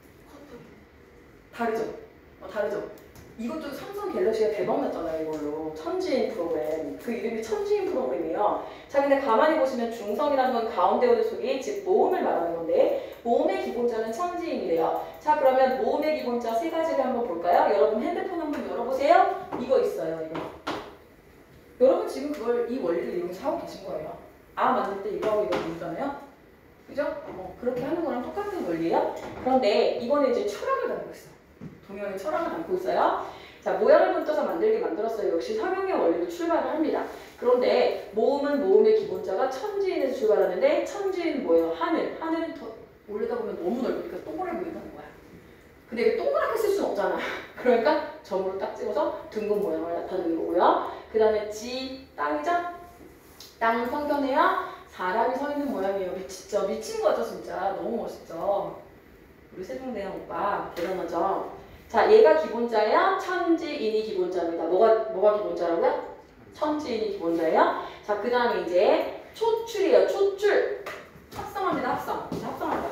다르죠? 어, 다르죠? 이것도 삼성 갤럭시가 대박 났잖아요, 이걸로. 천지인 프로그램. 그 이름이 천지인 프로그램이에요. 자, 근데 가만히 보시면 중성이라는 건 가운데 오는 소리, 즉 모음을 말하는 건데, 모음의 기본자는 천지인이래요. 자, 그러면 모음의 기본자 세 가지를 한번 볼까요? 여러분 핸드폰 한번 열어보세요. 이거 있어요, 이거. 여러분 지금 그걸, 이 원리를 이용해서 하고 계신 거예요. 아, 만들 때 이거하고 이거 보잖아요. 그죠? 뭐, 그렇게 하는 거랑 똑같은 원리예요. 그런데 이거는 이제 철학을 담고 있어요. 동양의 철학을 담고 있어요. 자, 모양을 붙여서 만들게 만들었어요. 역시 설명의 원리로 출발을 합니다. 그런데 모음은 모음의 기본자가 천지인에서 출발하는데 천지인 뭐예요? 하늘. 하늘은 더 올리다 보면 너무 넓으니까 동그랗게 보인다는 거야. 근데 이게 동그랗게 쓸 수는 없잖아. 그러니까 점으로 딱 찍어서 둥근 모양을 나타내는 거고요. 그 다음에 지, 땅이죠? 땅은 평평해요. 사람이 서 있는 모양이에요. 미치죠? 미친 거죠, 진짜. 너무 멋있죠? 우리 세종대왕 오빠 대단하죠? 자, 얘가 기본자야. 천지인이 기본자입니다. 뭐가 뭐가 기본자라고요? 천지인이 기본자예요. 자, 그 다음에 이제 초출이에요. 초출. 합성합니다. 합성. 이제 합성한다.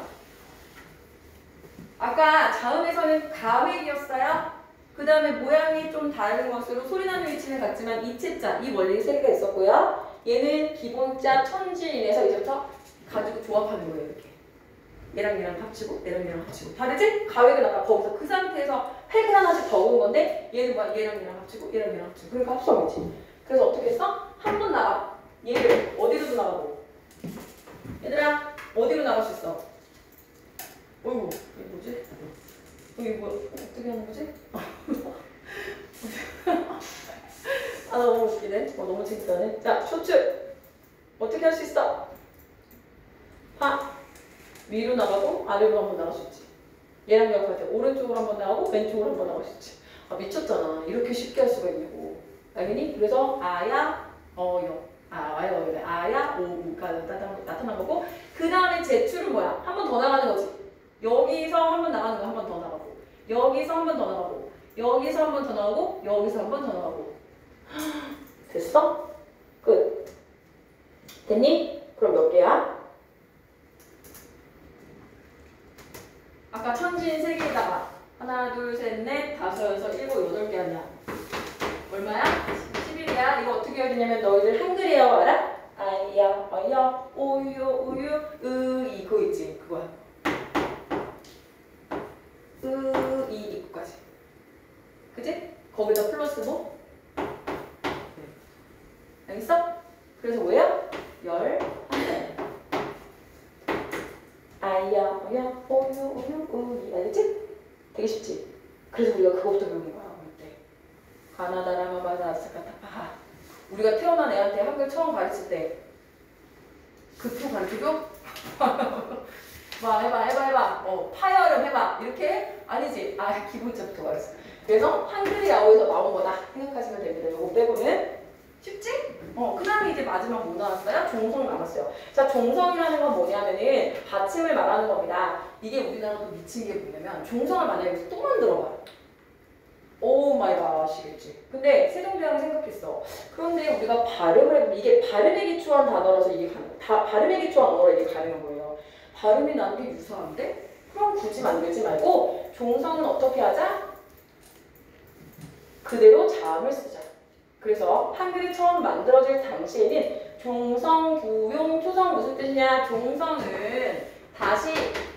아까 자음에서는 가획이었어요. 그 다음에 모양이 좀 다른 것으로 소리나는 위치는 같지만 이체자. 이 원리 세 개가 있었고요. 얘는 기본자 천지인에서 이제부터 가지고 조합하는 거예요. 이렇게. 얘랑 얘랑 합치고 얘랑 얘랑 합치고 다르지? 가획은 아까 거기서 그 상태에서 획을 하나씩 더 온 건데 얘는 뭐 얘랑 얘랑 합치고 얘랑 얘랑 합치고 그러니까 합성이지. 그래서 어떻게 했어? 한 번 나가. 얘를 어디로도 나가고. 얘들아 어디로 나갈 수 있어? 어이구 이게 뭐지? 이게 뭐 어떻게 하는 거지? 아 너무 웃기네. 어, 너무 재밌다네. 자 초출 어떻게 할 수 있어? 하 위로 나가고 아래로 한번 나갈 수 있지. 얘랑 약할 때 오른쪽으로 한번 나가고 왼쪽으로 한번 나갈 수 있지. 아 미쳤잖아. 이렇게 쉽게 할 수가 있냐고. 알겠니? 그래서 아야 어여 아 아야 어여 아야 오우가 나타난, 나타난 거고 그 다음에 제출은 뭐야? 한 번 더 나가는 거지. 여기서 한 번 나가는 거 한 번 더 나가고 여기서 한 번 더 나가고 여기서 한 번 더 나가고 여기서 한 번 더 나가고 됐어? 끝. 됐니? 그럼 몇 개야? 아까 천진 세 개에다가 하나, 둘, 셋, 넷, 다섯, 여섯, 일곱, 여덟 개 아니야. 얼마야? 십일이야. 이거 어떻게 해야 되냐면 너희들 한글이야 알아? 아이야, 어여, 오유, 우유, 으, 이 그거 있지? 그거야. 으, 이, 이거까지. 그치? 거기다 플러스 뭐? 네. 알겠어? 그래서 뭐야? 열, 하나. 아이야, 어여, 오유, 우유, 으, 이. 알겠지? 되게 쉽지? 그래서 우리가 그것부터 배우는 거야. 어릴 때. 가나다라마마다 아스카타파. 우리가 태어난 애한테 한글 처음 가르칠 때 그 표 가르쳐줘? 와 해봐 해봐 해봐 어 파열음 해봐 이렇게? 아니지 아 기본적부터 가르쳐. 그래서 한글이 야오에서 나온 거다 생각하시면 됩니다. 요거 빼고는 쉽지? 어 그 다음에 이제 마지막 뭐 나왔어요? 종성 남았어요. 자 종성이라는 건 뭐냐면은 받침을 말하는 겁니다. 이게 우리나라도 미친 게 뭐냐면 종성을 만약에 또 만들어봐. 오 마이 갓이겠지. 근데 세종대왕이 생각했어. 그런데 우리가 발음을 해보면 이게 발음에 기초한 단어라서 이게 가능, 다 발음에 기초한 언어라 이게 가능한 거예요. 발음이 나는 게 유사한데? 그럼 굳이 만들지 말고 종성은 어떻게 하자? 그대로 자음을 쓰자. 그래서 한글이 처음 만들어질 당시에는 종성, 구용, 초성 무슨 뜻이냐? 종성은 다시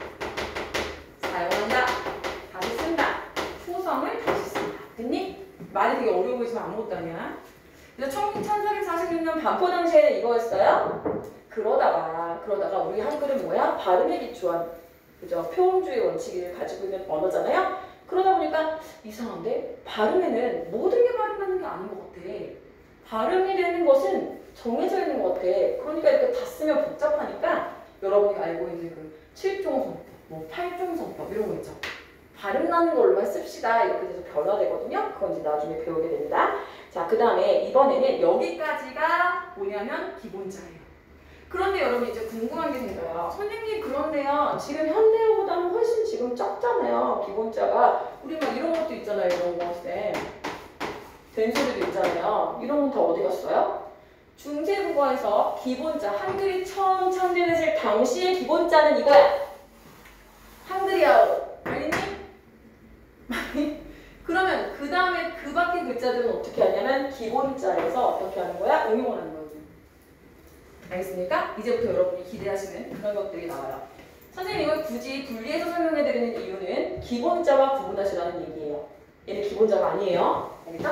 사용한다. 다시 쓴다. 초성을 다시 쓴다. 됐니? 말이 되게 어려워 보이지만 아무것도 아니야. 그래서 천사백사십육 년 반포 당시에는 이거였어요. 그러다가 그러다가 우리 한글은 뭐야? 발음에 기초한 그죠? 표음주의 원칙을 가지고 있는 언어잖아요. 그러다 보니까 이상한데 발음에는 모든 게 발음하는 게 아닌 것 같아. 발음이 되는 것은 정해져 있는 것 같아. 그러니까 이렇게 다 쓰면 복잡하니까 여러분이 알고 있는 그 칠종 성법, 뭐 팔종 성법 이런 거 있죠. 발음 나는 걸로만 씁시다. 이렇게 돼서 변화되거든요. 그건 이제 나중에 배우게 됩니다. 자, 그 다음에 이번에는 여기까지가 뭐냐면 기본자예요. 그런데 여러분 이제 궁금한 게 생겨요. 선생님 그런데요. 지금 현대어보다는 훨씬 지금 적잖아요. 기본자가. 우리 막 이런 것도 있잖아요. 이런 거 쌤. 된소리도 있잖아요. 이런 건 다 어디 갔어요? 중세국어에서 기본자, 한글이 처음 창제됐을 당시의 기본자는 이거야. 한글이야. 알겠니? 그러면 그 다음에 그 밖의 글자들은 어떻게 하냐면 기본자에서 어떻게 하는 거야? 응용을 하는 거지. 알겠습니까? 이제부터 여러분이 기대하시는 그런 것들이 나와요. 선생님 이걸 굳이 분리해서 설명해드리는 이유는 기본자와 구분하시라는 얘기예요. 얘는 기본자가 아니에요. 알겠죠?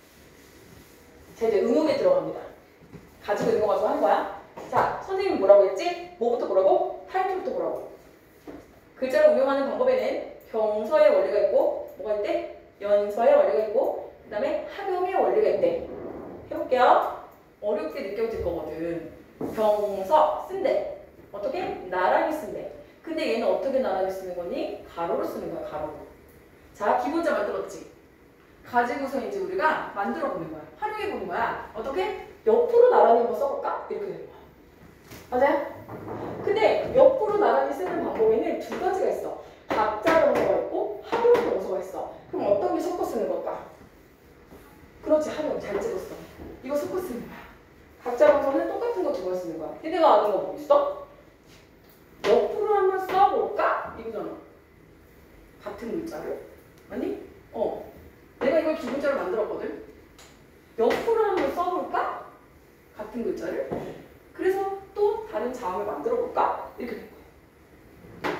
자 이제 응용에 들어갑니다. 가지고 있는 거 가지고 하는 거야. 자 선생님 뭐라고 했지? 뭐부터 보라고? 타이틀부터 보라고. 글자를 응용하는 방법에는 병서의 원리가 있고 뭐가 있대? 연서의 원리가 있고 그 다음에 합용의 원리가 있대. 해볼게요. 어렵게 느껴질 거거든. 병서 쓴대. 어떻게? 나란히 쓴대. 근데 얘는 어떻게 나란히 쓰는 거니? 가로로 쓰는 거야. 가로로. 자 기본자 만들었지. 가지고서 이제 우리가 만들어 보는 거야. 활용해 보는 거야. 어떻게? 옆으로 나란히 한번 써볼까? 이렇게 되는 거야. 맞아요? 근데 옆으로 나란히 쓰는 방법에는 두 가지가 있어. 각자 정서가 있고 합용 정서가 있어. 그럼 어떤 게 섞어 쓰는 걸까? 그렇지, 합용 잘 찍었어. 이거 섞어 쓰는 거야. 각자 정서는 똑같은 거 두 번 쓰는 거야. 근데 내가 아는 거 뭐 있어? 옆으로 한번 써볼까? 이거잖아. 같은 문자를. 아니? 어. 내가 이걸 기본자로 만들었거든. 옆으로 한번 써볼까? 같은 글자를. 그래서 또 다른 자음을 만들어볼까? 이렇게 된 거야.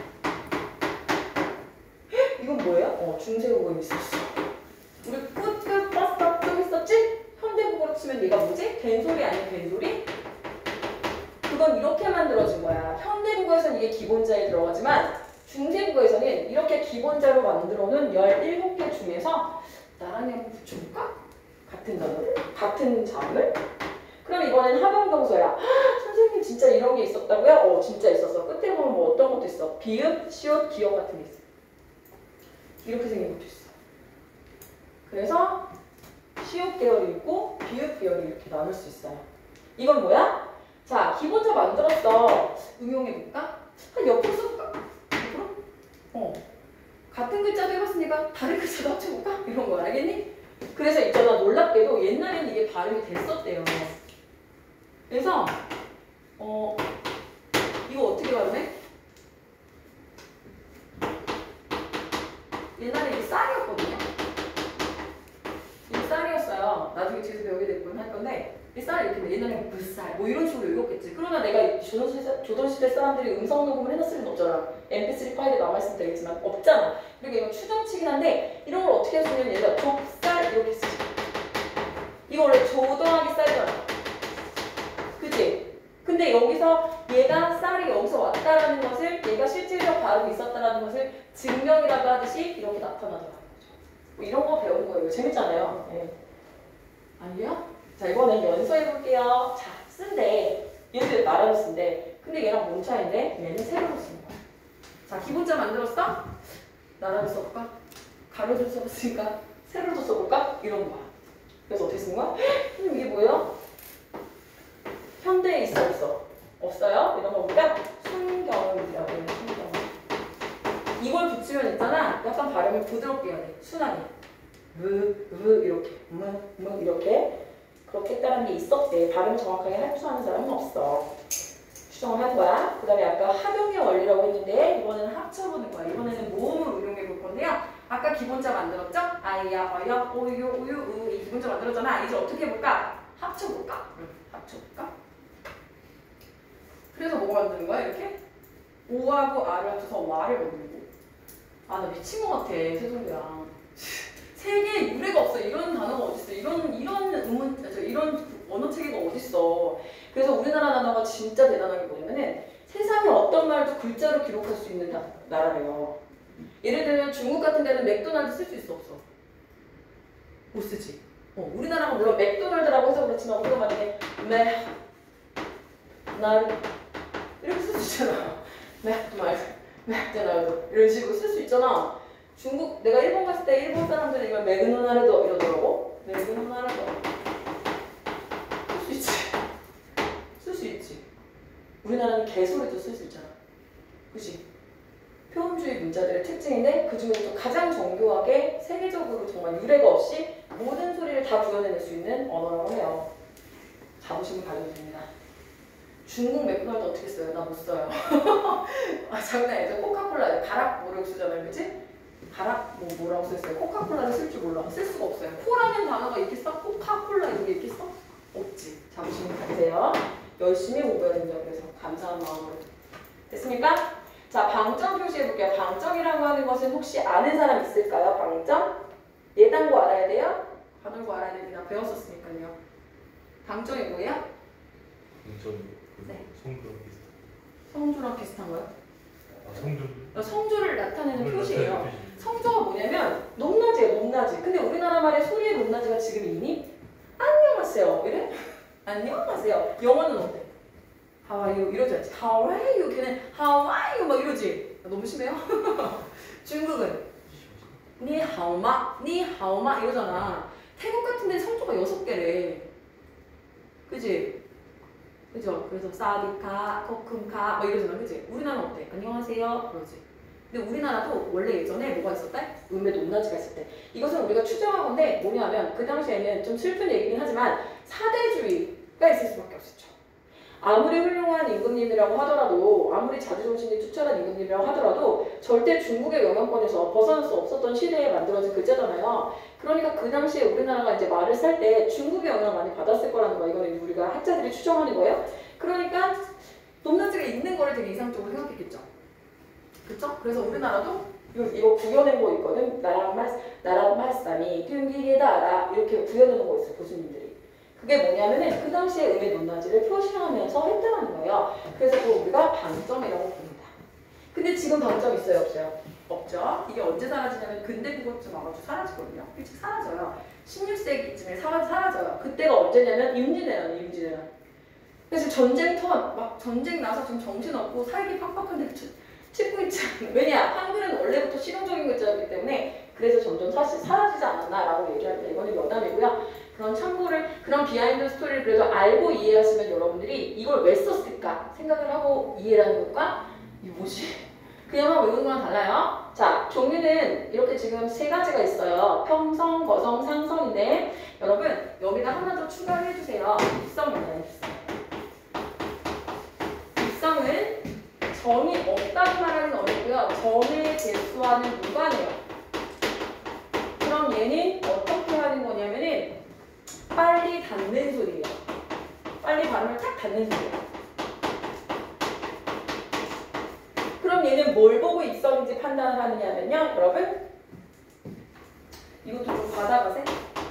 이건 뭐예요? 어, 중세국어에 있었어. 우리 끝, 끝, 버스, 좀 있었지? 현대국어로 치면 얘가 뭐지? 된소리 아니면 된소리? 그건 이렇게 만들어진 거야. 현대국어에서는 이게 기본자에 들어가지만 중세국어에서는 이렇게 기본자로 만들어 놓은 열일곱 개 중에서 나란히 한번 붙여볼까? 같은 단어를? 같은 자음을? 그럼 이번엔 합용동서야. 선생님 진짜 이런 게 있었다고요? 어 진짜 있었어. 끝에 보면 뭐 어떤 것도 있어. 비읍, 시옷, 기역 같은 게 있어. 이렇게 생긴 것도 있어. 그래서 시옷 계열이 있고 비읍 계열이 이렇게 나눌 수 있어요. 이건 뭐야? 자 기본자 만들었어. 응용해볼까? 한 옆으로 써볼까? 옆으로? 어. 같은 글자도 해봤으니까 다른 글자도 합쳐볼까? 이런 거 알겠니? 그래서 있잖아 놀랍게도 옛날에는 이게 발음이 됐었대요. 그래서 어 이거 어떻게 발음해? 옛날에 이게 쌀이었거든요. 이게 쌀이었어요. 나중에 뒤에서 배우게 됐군 할 건데 이 쌀 이렇게 옛날에 불쌀 뭐 이런 식으로 읽었겠지. 그러나 내가 조선시대, 조선시대 사람들이 음성 녹음을 해놨을 리는 없잖아. 엠피쓰리 파일에 남아있으면 되겠지만 없잖아. 그러니까 이건 추정치긴 한데 이런 걸 어떻게 쓰냐면 얘가 좁쌀 이렇게 쓰지. 이거 원래 조더하기 쌀이잖아. 그치? 근데 여기서 얘가 쌀이 여기서 왔다라는 것을 얘가 실질적 발음이 있었다라는 것을 증명이라고 하듯이 이렇게 나타나더라는 거죠. 뭐 이런 거 배우는 거예요. 재밌잖아요. 네. 아니요? 자 이번엔 연서해 볼게요. 자 쓴데 얘도 나라로 쓴데 근데 얘랑 뭔 차인데 얘는 세로로 쓰는 거야. 자 기본자 만들었어? 나라로 써볼까? 가로로 써봤으니까 세로로 써볼까? 이런 거야. 그래서 어떻게 쓰는 거야? 그럼 이게 뭐예요? 현대에 있어 없어? 없어요? 이런 거 우리가 순경음이라고 해요. 순경음. 이걸 붙이면 있잖아. 약간 발음을 부드럽게 해야 돼. 순하게. 무, 무 이렇게. 무, 무 이렇게. 그렇게 했다는 게 있었대. 발음 정확하게 할 줄 아는 사람은 없어. 추정을 한 거야. 그 다음에 아까 합용의 원리라고 했는데 이번에는 합쳐보는 거야. 이번에는 모음을 응용해 볼 건데요. 아까 기본자 만들었죠? 아이야, 어여, 오유, 우유, 우. 이 기본자 만들었잖아. 이제 어떻게 해볼까? 합쳐볼까? 응, 합쳐볼까? 그래서 뭐가 만드는 거야? 이렇게? 오하고 아를 합쳐서 와를 만들고. 아, 나 미친 것 같아. 세종대야. 세계에 유래가 없어. 이런 단어가 어딨어. 이런, 이런 음은, 저, 이런 언어 체계가 어딨어. 그래서 우리나라 단어가 진짜 대단한 게 뭐냐면은 세상에 어떤 말도 글자로 기록할 수 있는 나, 나라래요. 예를 들면 중국 같은 데는 맥도날드 쓸 수 있어 없어? 못 쓰지. 어, 우리나라가 물론 맥도날드라고 해서 그렇지만 우리가 만약에 맥, 날 이렇게 쓸 수 있잖아. 맥도날드, 맥도날드 이런 식으로 쓸 수 있잖아. 중국, 내가 일본 갔을 때 일본 사람들은 이걸 맥도날드 이러더라고. 맥도날드 쓸 수 있지. 쓸 수 있지. 우리나라는 개소리도 쓸 수 있잖아. 그치? 표현주의 문자들의 특징인데 그 중에서도 가장 정교하게 세계적으로 정말 유래가 없이 모든 소리를 다 구현해낼 수 있는 언어라고 해요. 자부심을 가져도 됩니다. 중국 맥도날드 어떻게 써요? 나 못 써요. 아 장난 아니죠? 코카콜라 가락 뭐라고 쓰잖아요, 그치? 가락 뭐 뭐라고 써있어요? 코카콜라를 쓸 줄 몰라. 쓸 수가 없어요. 코라는 단어가 있겠어? 코카콜라 이런 게 있겠어? 없지. 자부심을 가지세요. 열심히 공부해야 됩니다. 그래서 감사한 마음으로. 됐습니까? 자, 방점 표시해볼게요. 방점이라고 하는 것은 혹시 아는 사람 있을까요? 방점? 예단고 알아야 돼요? 반올고 알아야 됩니다. 배웠었으니까요. 방점이 뭐예요? 방점 그 네. 성조랑 비슷한. 성조랑 비슷한 거요? 아 성조. 성조를 나타내는 오늘 표시예요. 나타내는 표시. 성조가 뭐냐면 높낮이에요. 높낮이. 근데 우리나라 말의 소리의 높낮이가 지금 있니? 안녕하세요. 이래? 안녕하세요. 영어는 어때? How are you? 이러지. How are you? 걔는 How are you? 막 이러지. 너무 심해요? 중국은 니 하오마, 니 하오마 이러잖아. 태국 같은 데 성조가 여섯 개래. 그지? 그죠? 그래서 사디카, 코쿤카 막 이러잖아. 그지? 우리나라는 어때? 안녕하세요. 그러지. 근데 우리나라도 원래 예전에 뭐가 있었대? 음의 높낮이가 있을 때. 이것은 우리가 추정한 건데 뭐냐면 그 당시에는 좀 슬픈 얘기긴 하지만 사대주의가 있을 수밖에 없었죠. 아무리 훌륭한 임금님이라고 하더라도 아무리 자주정신이 투철한 임금님이라고 하더라도 절대 중국의 영향권에서 벗어날 수 없었던 시대에 만들어진 글자잖아요. 그러니까 그 당시에 우리나라가 이제 말을 살 때 중국의 영향을 많이 받았을 거라는 거야. 이거는 우리가 학자들이 추정하는 거예요. 그러니까 높낮이가 있는 거를 되게 이상적으로 생각했겠죠. 그쵸? 그래서 우리나라도 이거, 이거 구겨낸 거 있거든. 나랑 말, 나랑 말싸미 균기게다라 이렇게 구겨내는 거 있어요. 교수님들이. 그게 뭐냐면은 그 당시에 음의 높낮이를 표시하면서 했다는 거예요. 그래서 그걸 우리가 방점이라고 부릅니다. 근데 지금 방점 있어요? 없어요? 없죠. 이게 언제 사라지냐면 근대 국어쯤 와가지고 사라지거든요. 일찍 사라져요. 십육 세기쯤에 사, 사라져요. 그때가 언제냐면 임진왜란, 임진왜란. 그래서 전쟁터 막 전쟁 나서 좀 정신없고 살기 팍팍한데 찍고 있지 않아요. 왜냐? 한글은 원래부터 실용적인 글자였기 때문에 그래서 점점 사실 사라지지 않았나라고 얘기합니다. 이거는 여담이고요. 그런 참고를, 그런 비하인드 스토리를 그래도 알고 이해하시면 여러분들이 이걸 왜 썼을까 생각을 하고 이해를 하는 것과 이 뭐지? 그냥만 외우는 거랑 달라요. 자, 종류는 이렇게 지금 세 가지가 있어요. 평성, 거성, 상성인데 여러분 여기다 하나 더 추가를 해주세요. 입성입니다. 입성. 입성은 정이 없다고 말하기는 어렵고요. 정의 개수와는 무관해요. 그럼 얘는 어떻게 하는 거냐면은 빨리 닫는 소리예요. 빨리 발음을 탁 닫는 소리예요. 그럼 얘는 뭘 보고 입성인지 판단을 하느냐면요. 여러분 이것도 좀 받아가세요.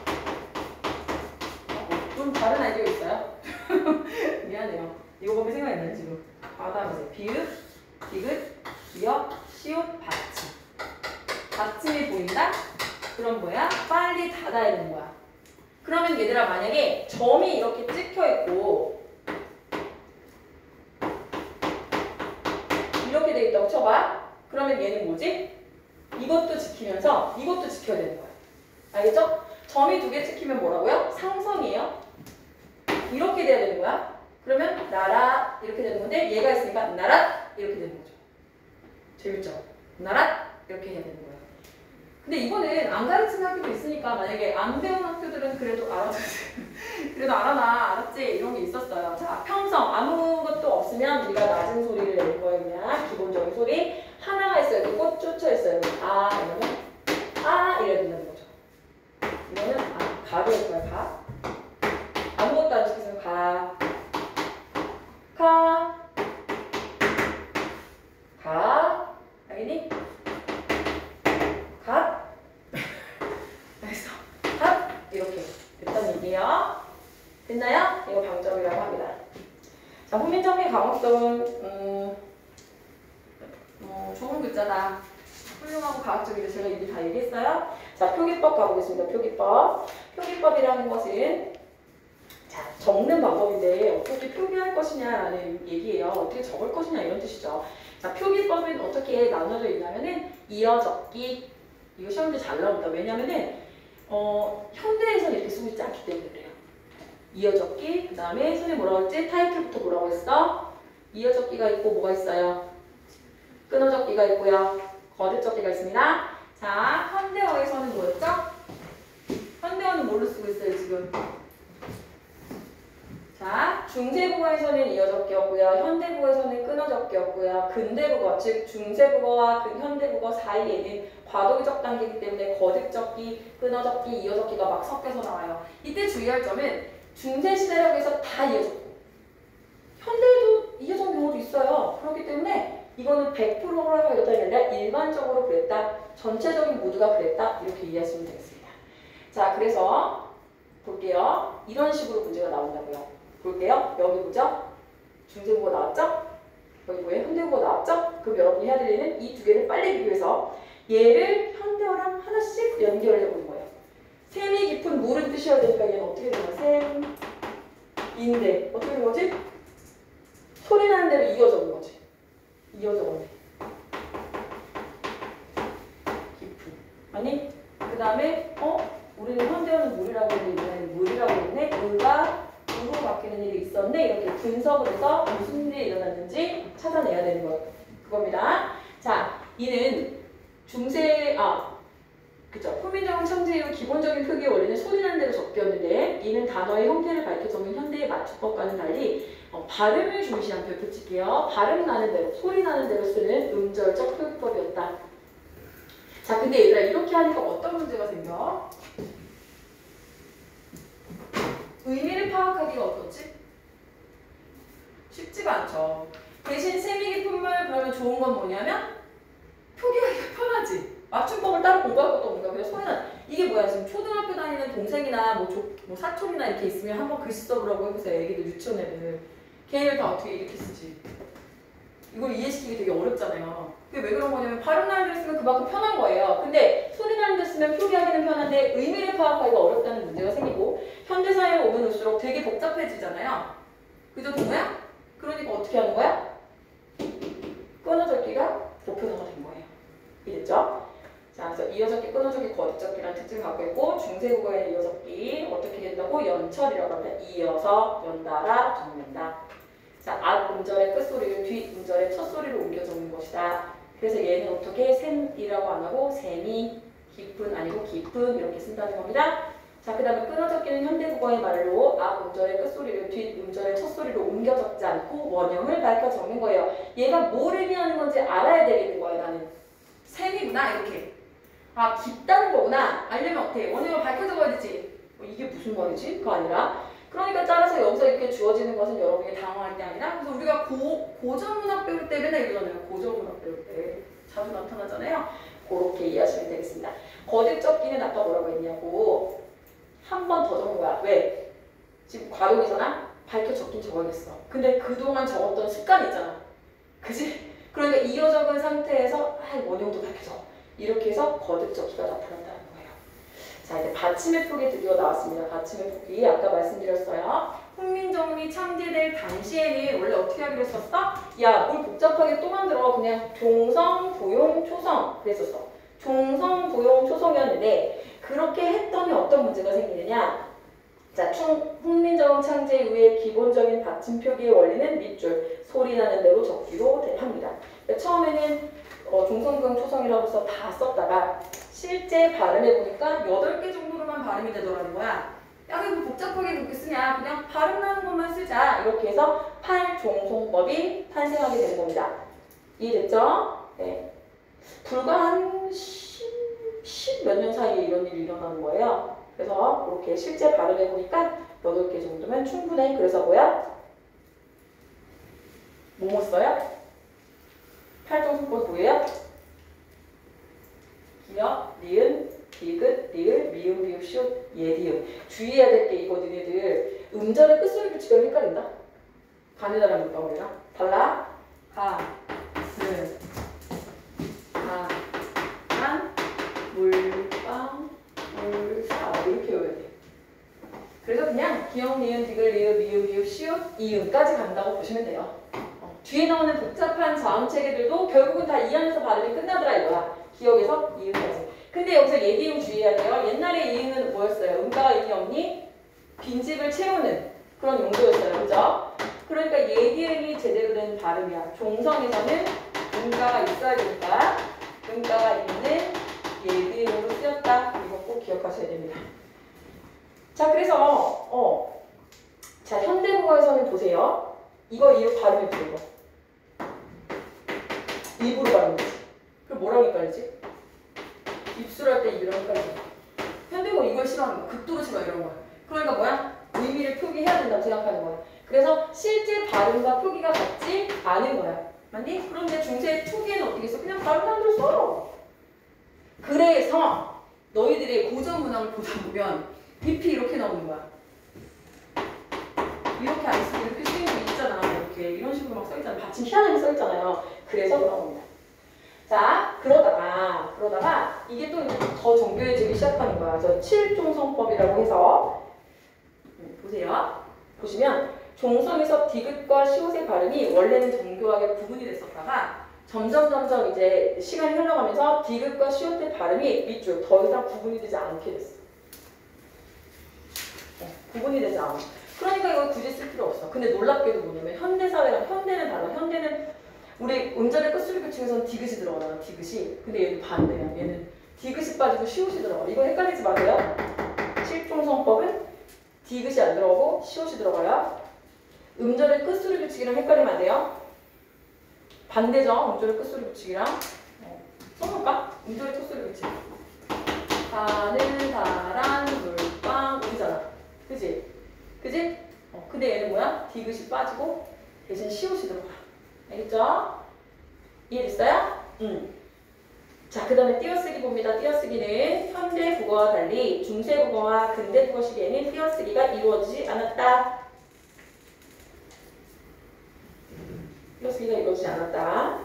좀 다른 아이디어 있어요? 미안해요. 이거 보면 생각이 나요 지금. 받아가세요. 비읍, 디귿, 기역, 시옷, 받침. 받침이 보인다? 그럼 뭐야? 빨리 닫아야 되는 거야. 그러면 얘들아 만약에 점이 이렇게 찍혀있고 이렇게 돼 있다고 쳐봐. 그러면 얘는 뭐지? 이것도 지키면서 이것도 지켜야 되는 거야. 알겠죠? 점이 두 개 찍히면 뭐라고요? 상성이에요. 이렇게 돼야 되는 거야. 그러면 나라 이렇게 되는 건데 얘가 있으니까 나라 이렇게 되는 거죠. 재밌죠? 나라 이렇게 해야 되는 거야. 근데 이거는 안 가르치는 학교도 있으니까 만약에 안 배운 학교들은 그래도 알아주세요. 그래도 알아나 알았지? 이런 게 있었어요. 자, 평성 아무것도 없으면 우리가 낮은 소리를 내는 거예요. 그냥 기본적인 소리 하나가 있어요. 꽃 쫓쳐 있어요. 아 이러면 아 이래야 된다는 거죠. 이거는 아 가로 할 거야. 가. 아무것도 안 시키면 가. 가. 가. 알겠니? 갓. 알겠어. 갓. 이렇게 됐다는 얘기예요. 됐나요? 이거 방점이라고 합니다. 자, 훈민정리 강화성은 음, 어, 좋은 글자다. 훌륭하고 과학적이다. 제가 이미 다 얘기했어요. 자, 표기법 가보겠습니다. 표기법. 표기법이라는 것은 자, 적는 방법인데 어떻게 표기할 것이냐라는 얘기예요. 어떻게 적을 것이냐 이런 뜻이죠. 자, 표기법은 어떻게 나눠져 있냐면은 이어적기. 이거 시험에 잘 나옵니다. 왜냐면은 어, 현대에서는 이렇게 쓰고 있지 않기 때문에 그래요. 이어적기, 그 다음에 선생님 뭐라고 했지? 타이틀부터 뭐라고 했어? 이어적기가 있고 뭐가 있어요? 끊어적기가 있고요. 거듭적기가 있습니다. 자, 현대어에서는 뭐였죠? 현대어는 뭘로 쓰고 있어요 지금? 자, 중세국어에서는 이어적기였고요. 현대국어에서는 끊어적기였고요. 근대국어, 즉 중세국어와 현대국어 사이에는 과도기적 단계이기 때문에 거듭적기, 끊어적기, 이어적기가 막 섞여서 나와요. 이때 주의할 점은 중세시대라고 해서 다 이어졌고 현대에도 이어진 경우도 있어요. 그렇기 때문에 이거는 백 퍼센트라고 이렇다 아니라 일반적으로 그랬다, 전체적인 모두가 그랬다 이렇게 이해하시면 되겠습니다. 자, 그래서 볼게요. 이런 식으로 문제가 나온다고요. 볼게요. 여기 보죠? 중세국어 나왔죠? 여기 뭐예요? 현대국어 나왔죠? 그럼 여러분이 해야 될 일은 이 두 개를 빨리 비교해서 얘를 현대어랑 하나씩 연결해 보는 거예요. 샘이 깊은 물은 뜻이어야 되니까 얘는 어떻게 되나? 샘인데 어떻게 되는 거지? 소리 나는 대로 이어져 온 거지. 이어져 오네. 깊은. 아니? 그 다음에 어? 우리는 현대어는 물이라고 했는데 이번에는 물이라고 했네? 물과 물로 바뀌는 일이 있었네? 이렇게 분석을 해서 무슨 일이 일어났는지 찾아내야 되는 거 그겁니다. 자, 이는 중세, 아, 그죠. 훈민정음 청제의 기본적인 표기의 원리는 소리나는 대로 적기였는데 이는 단어의 형태를 밝혀 적는 현대의 맞춤법과는 달리 어, 발음을 중시한 별표 칠게요. 발음 나는 대로, 소리 나는 대로 쓰는 음절적 표기법이었다. 자, 근데 얘들아 이렇게 하니까 어떤 문제가 생겨? 의미를 파악하기가 어떻지? 쉽지가 않죠. 대신 샘이 깊은 물 그러면 좋은 건 뭐냐면 표기하기가 편하지. 맞춤법을 따로 공부할 것도 없는 거야. 그래서 소리는 이게 뭐야? 지금 초등학교 다니는 동생이나 뭐, 조, 뭐 사촌이나 이렇게 있으면 한번 글씨 써보라고 해보세요. 애기들 유치원 애들. 걔네들 다 어떻게 이렇게 쓰지? 이걸 이해시키기 되게 어렵잖아요. 그게 왜 그런 거냐면 발음 나는 데 쓰면 그만큼 편한 거예요. 근데 소리 나는 데 쓰면 표기하기는 편한데 의미를 파악하기가 어렵다는 문제가 생기고 현대사회에 오면 올수록 되게 복잡해지잖아요. 그죠 동호야? 그러니까 어떻게 하는 거야? 끊어적기가 보편화가 된 거예요. 이해됐죠? 자, 그래서 이어적기, 끊어적기, 거듭적기라는 특징을 갖고 있고 중세국어의 이어적기 어떻게 된다고? 연철이라고 하면 이어서, 연달아, 적는다. 자, 앞 음절의 끝소리를 뒷 음절의 첫 소리로 옮겨 적는 것이다. 그래서 얘는 어떻게 샘이라고 안 하고 샘이 깊은 아니고 깊은 이렇게 쓴다는 겁니다. 자, 그 다음에 끊어 적기는 현대국어의 말로 앞 음절의 끝소리를 뒷 음절의 첫소리로 옮겨 적지 않고 원형을 밝혀 적는 거예요. 얘가 뭘 의미하는 건지 알아야 되겠는 거예요. 나는 샘이구나 이렇게. 아, 깊다는 거구나. 알려면 어떻게 원형을 밝혀 적어야 되지. 어, 이게 무슨 말이지? 그거 아니라. 그러니까 따라서 여기서 이렇게 주어지는 것은 여러분이 당황할 게 아니라 그래서 우리가 고, 고전문학 배울 때 맨날 이러잖아요. 고전문학 배울 때 자주 나타나잖아요. 그렇게 이해하시면 되겠습니다. 거듭 적기는 아까 뭐라고 했냐고 한 번 더 적은 거야. 왜? 지금 과록이잖아? 밝혀 적긴 적어야겠어. 근데 그동안 적었던 습관이 있잖아. 그지? 그러니까 이어 적은 상태에서 아, 원형도 밝혀 적어. 이렇게 해서 거듭 적기가 나타난다는 거예요. 자, 이제 받침의 폭이 드디어 나왔습니다. 받침의 폭이 아까 말씀드렸어요. 훈민정음이 창제될 당시에는 원래 어떻게 하기로 했었어? 야, 뭘 복잡하게 또 만들어. 그냥 종성, 보용, 초성 그랬었어. 종성, 보용, 초성이었는데 그렇게 했더니 어떤 문제가 생기느냐? 자, 충, 훈민정음 창제 이후의 기본적인 받침 표기의 원리는 밑줄, 소리 나는 대로 적기로 합니다. 그러니까 처음에는 어, 종성, 보용, 초성이라고 해서 다 썼다가 실제 발음해 보니까 여덟 개 정도로만 발음이 되더라는 거야. 야, 뭐 복잡하게 그렇게 쓰냐? 그냥 발음 나는 것만 쓰자. 이렇게 해서 팔종송법이 탄생하게 되는 겁니다. 이해됐죠? 네. 불과 한 십 몇 년 사이에 이런 일이 일어나는 거예요. 그래서 이렇게 실제 발음해 보니까 여덟 개 정도면 충분해. 그래서 뭐야? 뭐뭐 써요? 팔종송법 뭐예요? 기역, 니은, 디귿, 리을, 미음, 비읍, 시옷, 예디음. 주의해야 될 게 이거 니네들 음절의 끝소리 붙이기가 헷갈린다. 가느다란 물방울이랑 달라. 가, 스, 가, 간, 물방, 물사 이렇게 외워야 돼. 그래서 그냥 기역, 니은, 디귿, 리을, 미음, 비읍, 시옷, 이음까지 간다고 보시면 돼요. 어. 뒤에 나오는 복잡한 자음 체계들도 결국은 다 이 안에서 발음이 끝나더라 이거야. 기역에서 이음까지. 근데 여기서 예기음 주의해야 돼요. 옛날에 이음은 뭐였어요? 음가가 있니 없니? 빈집을 채우는 그런 용도였어요. 그죠? 그러니까 예기음이 제대로 된 발음이야. 종성에서는 음가가 있어야 되니까 음가가 있는 예기음으로 쓰였다. 이거 꼭 기억하셔야 됩니다. 자, 그래서 어, 자 현대국어에서는 보세요. 이거 이거 발음해보세요. 이거. 입으로 발음해보세요. 그럼 뭐라고 헷갈리지? 입술할 때 입이랑 헷갈리죠. 현대국어 이걸 싫어하는 거야. 극도로 싫어 이런 거야. 그러니까 뭐야? 의미를 표기해야 된다고 생각하는 거야. 그래서 실제 발음과 표기가 같지 않은 거야. 맞니? 그런데 중세 초기에는 어떻게 했어? 그냥 발음한 대로 써. 그래서 너희들이 고전 문학을 보다 보면 잎이 이렇게 나오는 거야. 이렇게 안 쓰고 이렇게 쓰인 거 있잖아. 이렇게 이런 식으로 막 써있잖아. 받침 희한하게 써있잖아요. 그래서 그런 겁니다. 자, 그러다가 그러다가 이게 또 더 정교해지기 시작하는 거야. 저 칠종성법이라고 해서 음, 보세요. 보시면 종성에서 디귿과 시옷의 발음이 원래는 정교하게 구분이 됐었다가 점점 점점 이제 시간이 흘러가면서 디귿과 시옷의 발음이 밑줄 더 이상 구분이 되지 않게 됐어. 어, 구분이 되지 않아. 그러니까 이거 굳이 쓸 필요 없어. 근데 놀랍게도 뭐냐면 현대사회랑 현대는 달라. 현대는 우리 음절의 끝소리 붙이면서는 디귿이 들어가잖아. 디귿이. 근데 얘는 반대야. 얘는 디귿이 빠지고 시옷이 들어가. 이거 헷갈리지 마세요. 칠종성법은 디귿이 안 들어가고 시옷이 들어가요. 음절의 끝소리 붙이기랑 헷갈리면 안 돼요. 반대죠. 음절의 끝소리 붙이기랑. 어, 써볼까? 음절의 끝소리 붙이기. 가는 다란 물방 우리잖아. 그지? 그지? 어, 근데 얘는 뭐야? 디귿이 빠지고 대신 시옷이 들어가. 알겠죠? 이해됐어요? 응. 자, 그 다음에 띄어쓰기 봅니다. 띄어쓰기는 현대 국어와 달리 중세 국어와 근대 국어 시기에는 띄어쓰기가 이루어지지 않았다. 띄어쓰기가 이루어지지 않았다.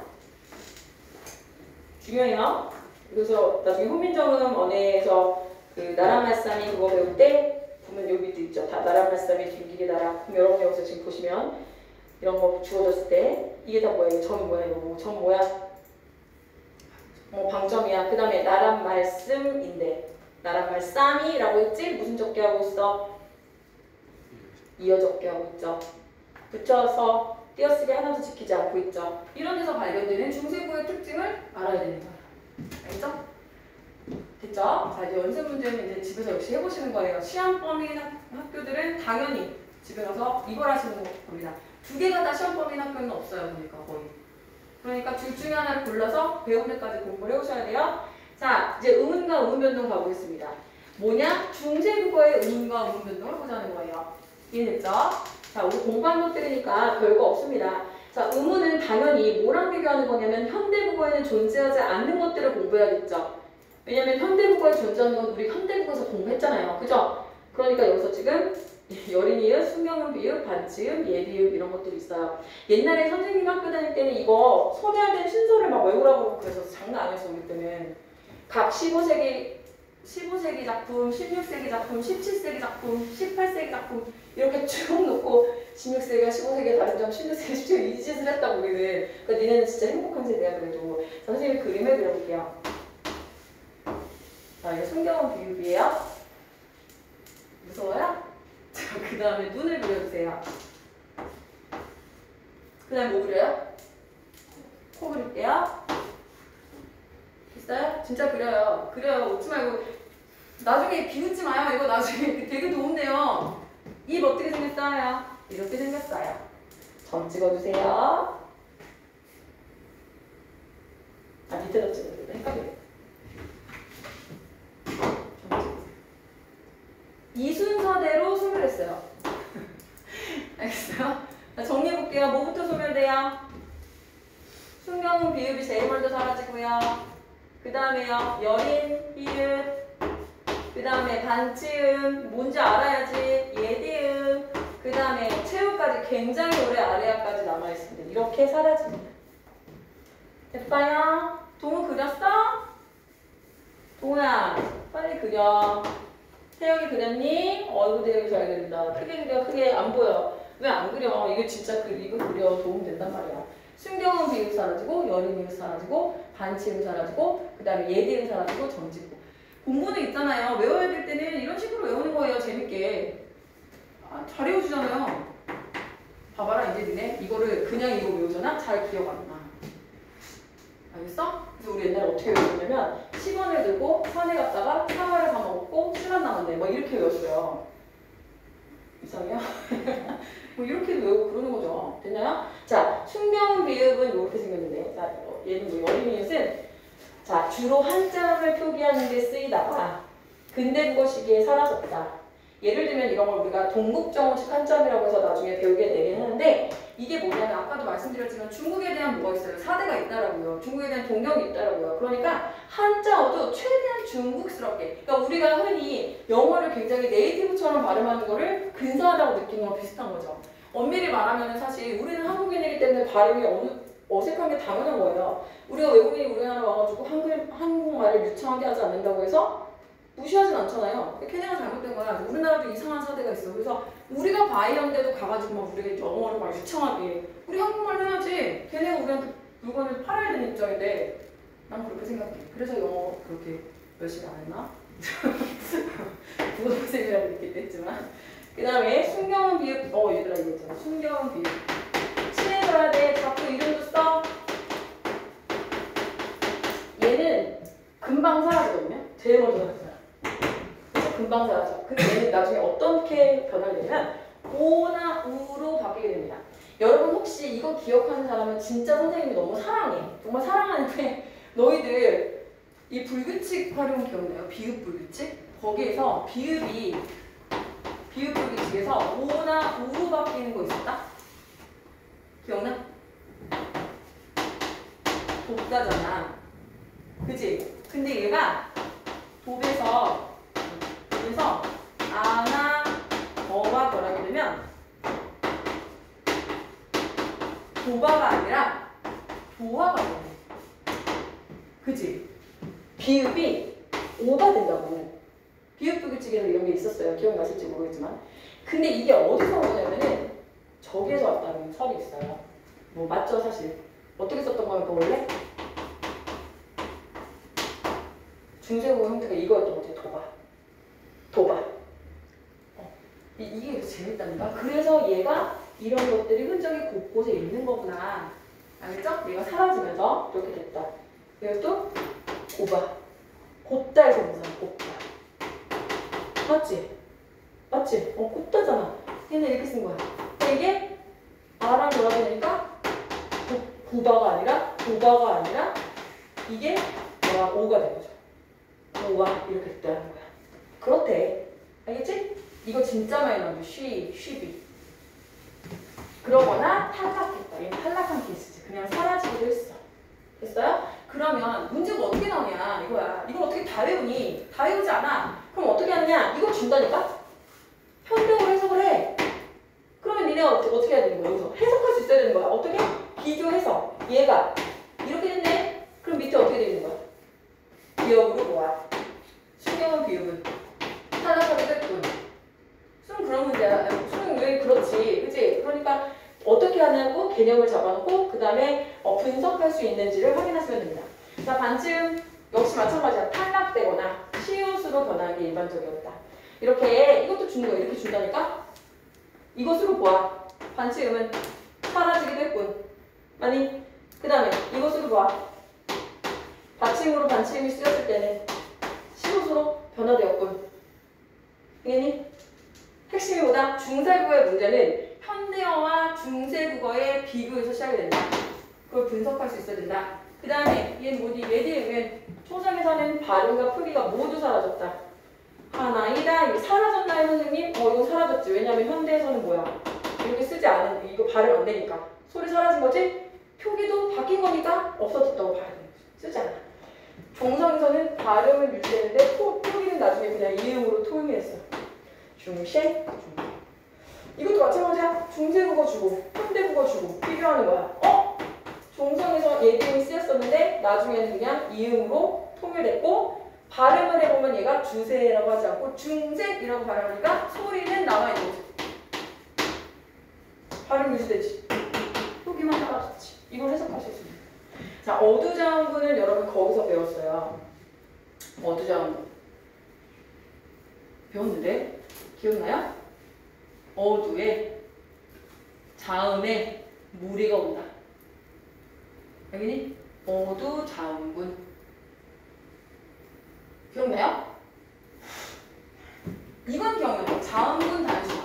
중요해요. 그래서 나중에 훈민정음 언어에서 그 나라말싸미 그거 배울 때 보면 여기 밑에 있죠. 다 나라말싸미 뒷기계 나라. 그럼 여러분이 여기서 지금 보시면 이런 거 주어졌을 때 이게 다 뭐야? 이거 점 뭐야? 이거 점 뭐야? 어, 방점이야. 그 다음에 나란 말씀인데 나란 말쌈이라고 했지? 무슨 적기하고 있어? 이어 적기하고 있죠. 붙여서 띄어쓰기 하나도 지키지 않고 있죠. 이런 데서 발견되는 중세구의 특징을 알아야 되는 거예요. 알겠죠? 됐죠? 자, 이제 연습 문제는 이제 집에서 역시 해보시는 거예요. 시험 범위인 학, 학교들은 당연히 집에 가서 이걸 하시는 겁니다. 두 개가 다 시험 범위인 학교는 없어요. 보니까 거의. 그러니까 둘 중에 하나를 골라서 배운 데까지 공부를 해오셔야 돼요. 자, 이제 음운과 음운 변동 가보겠습니다. 뭐냐? 중세국어의 음운과 음운 변동을 보자는 거예요. 이해됐죠? 자, 우리 공부한 것들이니까 별거 없습니다. 자, 음운은 당연히 뭐랑 비교하는 거냐면 현대국어에는 존재하지 않는 것들을 공부해야겠죠. 왜냐면 현대국어에 존재하는 건 우리 현대국어에서 공부했잖아요. 그죠? 그러니까 여기서 지금 여린이읍, 순경음 비읍, 반치읍, 예비읍 이런 것들이 있어요. 옛날에 선생님 학교 다닐 때는 이거 소멸된 순서를 막 외우라고 그래서 장난 아니었어 우리 때는. 각 십오 세기, 십오 세기 작품, 십육 세기 작품, 십칠 세기 작품, 십팔 세기 작품 이렇게 쭉 놓고 십육 세기와 십오 세기의 다른 점, 십육 세기, 십칠 세기 이 짓을 했다고 우리는. 그러니까 니네는 진짜 행복한 세대야 그래도. 자, 선생님이 그림을 그려볼게요. 자, 이거 순경음 비읍이에요. 무서워요? 자, 그 다음에 눈을 그려주세요. 그 다음에 뭐 그려요? 코 그릴게요. 됐어요? 진짜 그려요. 그려요. 웃지 말고. 나중에 비웃지 마요. 이거 나중에 되게 도움돼요. 입 어떻게 생겼어요? 이렇게 생겼어요. 점 찍어주세요. 아, 밑에다 찍어주세요. 헷갈리네. 이 순서대로 소멸했어요. 알겠어요? 자, 정리해볼게요. 뭐부터 소멸돼요? 순경음 비읍이 제일 먼저 사라지고요. 그 다음에요. 여린, 비읍. 그 다음에 반치음. 뭔지 알아야지. 예디음. 그 다음에 체우까지 굉장히 오래 아래아까지 남아있습니다. 이렇게 사라집니다. 됐어요? 동우 그렸어? 동우야, 빨리 그려. 태영이 그렸니? 어이구 태영이 잘 그린다. 크게 그려. 크게 안 보여. 왜 안 그려? 이거 진짜 그 이거 그려. 도움 된단 말이야. 순경음 비읍 사라지고 여린 이읍 사라지고 반치음 사라지고 그 다음에 예디음 사라지고 점찍고. 공부는 있잖아요. 외워야 될 때는 이런 식으로 외우는 거예요. 재밌게. 아, 잘 외워주잖아요. 봐봐라 이제 니네 이거를 그냥 이거 외우잖아? 잘 기억 안 나. 알겠어? 그래서 우리 옛날에 어떻게 외웠냐면 십 원을 들고 산에 갔다가 사과를 사 먹고 칠만 남았네. 뭐 이렇게 외웠어요. 이상해요? 뭐 이렇게도 외우고 그러는 거죠. 됐나요? 자, 순경음 비읍은 이렇게 생겼는데 자, 얘는 뭐 여린이읒은 자, 주로 한자음을 표기하는 데 쓰이다가 근대국어 시기에 사라졌다. 예를 들면 이런 걸 우리가 동국정원식 한자음이라고 해서 나중에 배우게 되긴 하는데 이게 뭐냐면 아까도 말씀드렸지만 중국에 대한 뭐가 있어요? 사대가 있다라고요. 중국에 대한 동경이 있다라고요. 그러니까 한자어도 최대한 중국스럽게. 그러니까 우리가 흔히 영어를 굉장히 네이티브처럼 발음하는 거를 근사하다고 느끼는 거랑 비슷한 거죠. 엄밀히 말하면 사실 우리는 한국인이기 때문에 발음이 어느, 어색한 게 당연한 거예요. 우리가 외국인이 우리나라 와가지고 한글, 한국말을 유창하게 하지 않는다고 해서 무시하진 않잖아요. 걔네가 잘못된 거야. 우리나라도 이상한 사대가 있어. 그래서 우리가 바이런데도 가가지고 막 우리가 영어를 막 유창하게 우리 한국말 해야지. 걔네가 우리한테 물건을 팔아야 되는 입장인데 난 그렇게 생각해. 그래서 영어 그렇게 열심히 안 했나? 부동생이라고 이렇게 했지만 그 다음에 순경음 비읍. 어 얘들아 이거 있잖아. 순경음 비읍. 친해져야 돼. 자꾸 이름도 써. 얘는 금방 사라지거든요. 제일 먼저 사라져요. 금방 사라져. 근데 얘는 나중에 어떻게 변화되냐면 오나 우로 바뀌게 됩니다. 여러분 혹시 이거 기억하는 사람은 진짜 선생님이 너무 사랑해. 정말 사랑하는데 너희들 이 불규칙 활용 기억나요? 비읍 불규칙? 거기에서 비읍이 비읍 불규칙에서 오나 우로 바뀌는 거 있었다? 기억나? 돕다잖아. 그치? 근데 얘가 돕에서 그래서 아나 어가 변하게 되면 도바가 아니라 도화가 되네. 그치? 비읍이 오가 된다고. 비읍 불규칙에서 이런 게 있었어요. 기억나실지 모르겠지만. 근데 이게 어디서 오냐면은 저기에서 왔다는 설이 있어요. 뭐 맞죠 사실? 어떻게 썼던 거니까 원래? 중세국어 형태가 이거였던 것 같아요. 도바. 도바. 어. 이, 이게 재밌다니까. 그래서 얘가 이런 것들이 흔적이 곳곳에 있는 거구나. 알겠죠? 얘가 사라지면서 이렇게 됐다. 이것도 고바. 곧다 해서 무슨 곧다. 맞지? 맞지? 어, 곧다잖아. 얘는 이렇게 쓴 거야. 그러니까 이게 아랑 돌아가니까 고바가 아니라 고바가 아니라 이게 뭐야? 오가 된 거죠. 오와 이렇게 됐다는 거야. 그렇대. 알겠지? 이거 진짜 많이 나오죠. 쉬, 쉬비. 그러거나 탈락했다. 얘는 탈락한 케이스지. 그냥 사라지기도 했어. 됐어요? 그러면 문제가 어떻게 나오냐 이거야. 이걸 어떻게 다 외우니? 다 외우지 않아. 그럼 어떻게 하느냐? 이거 준다니까? 현대어로 해석을 해. 그러면 니네가 어떻게, 어떻게 해야 되는 거야? 여기서 해석할 수 있어야 되는 거야. 어떻게? 비교해서 얘가 이렇게 됐네? 그럼 밑에 어떻게 되는 거야? 비역으로 모아. 수명은 비읍은 탈락하게 됐군. 수능 그런 문제야. 수능 왜 그렇지? 그치? 그러니까 어떻게 하냐고 개념을 잡아놓고 그 다음에 어, 분석할 수 있는지를 확인하시면 됩니다. 자, 반쯤 역시 마찬가지야. 탈락되거나 시옷으로 변하는 게 일반적이었다. 이렇게 이것도 주는 거야. 이렇게 준다니까? 이것으로 보아. 반치음은 사라지기도 했군. 아니, 그 다음에 이것으로 보아. 받침으로 반치음이 쓰였을 때는 시옷으로 변화되었군. 이해니? 핵심이 뭐다? 중세국어의 문제는 현대어와 중세국어의 비교에서 시작이 된다. 그걸 분석할 수 있어야 된다. 그 다음에 얘는 뭐지? 예디음은 초성에서는 발음과 풀이가 모두 사라졌다. 하나이다. 이거 사라졌나요, 선생님? 어, 이거 사라졌지. 왜냐면 현대에서는 뭐야? 이렇게 쓰지 않은, 이거 발음 안 되니까. 소리 사라진 거지? 표기도 바뀐 거니까 없어졌다고 봐야 돼. 쓰지 않아. 종성에서는 발음은 유지되는데 표, 표기는 나중에 그냥 이음으로 통일했어. 중세, 중세. 이것도 마찬가지야. 중세국어 주고 현대국어 주고 비교하는 거야. 어? 종성에서 예비음이 쓰였었는데 나중에는 그냥 이음으로 통일됐고 발음을 해보면 얘가 주세라고 하지 않고 중세이라고 발음하니까 소리는 남아있는 거지. 발음 유지되지. 표기만 사라졌지. 이걸 해석할 수 있습니다. 자, 어두자음군은 여러분 거기서 배웠어요. 어두자음군. 배웠는데? 기억나요? 어두에 자음에 무리가 온다. 알겠니? 어두자음군. 기억나요? 이건 기억나요. 자음군 단순화.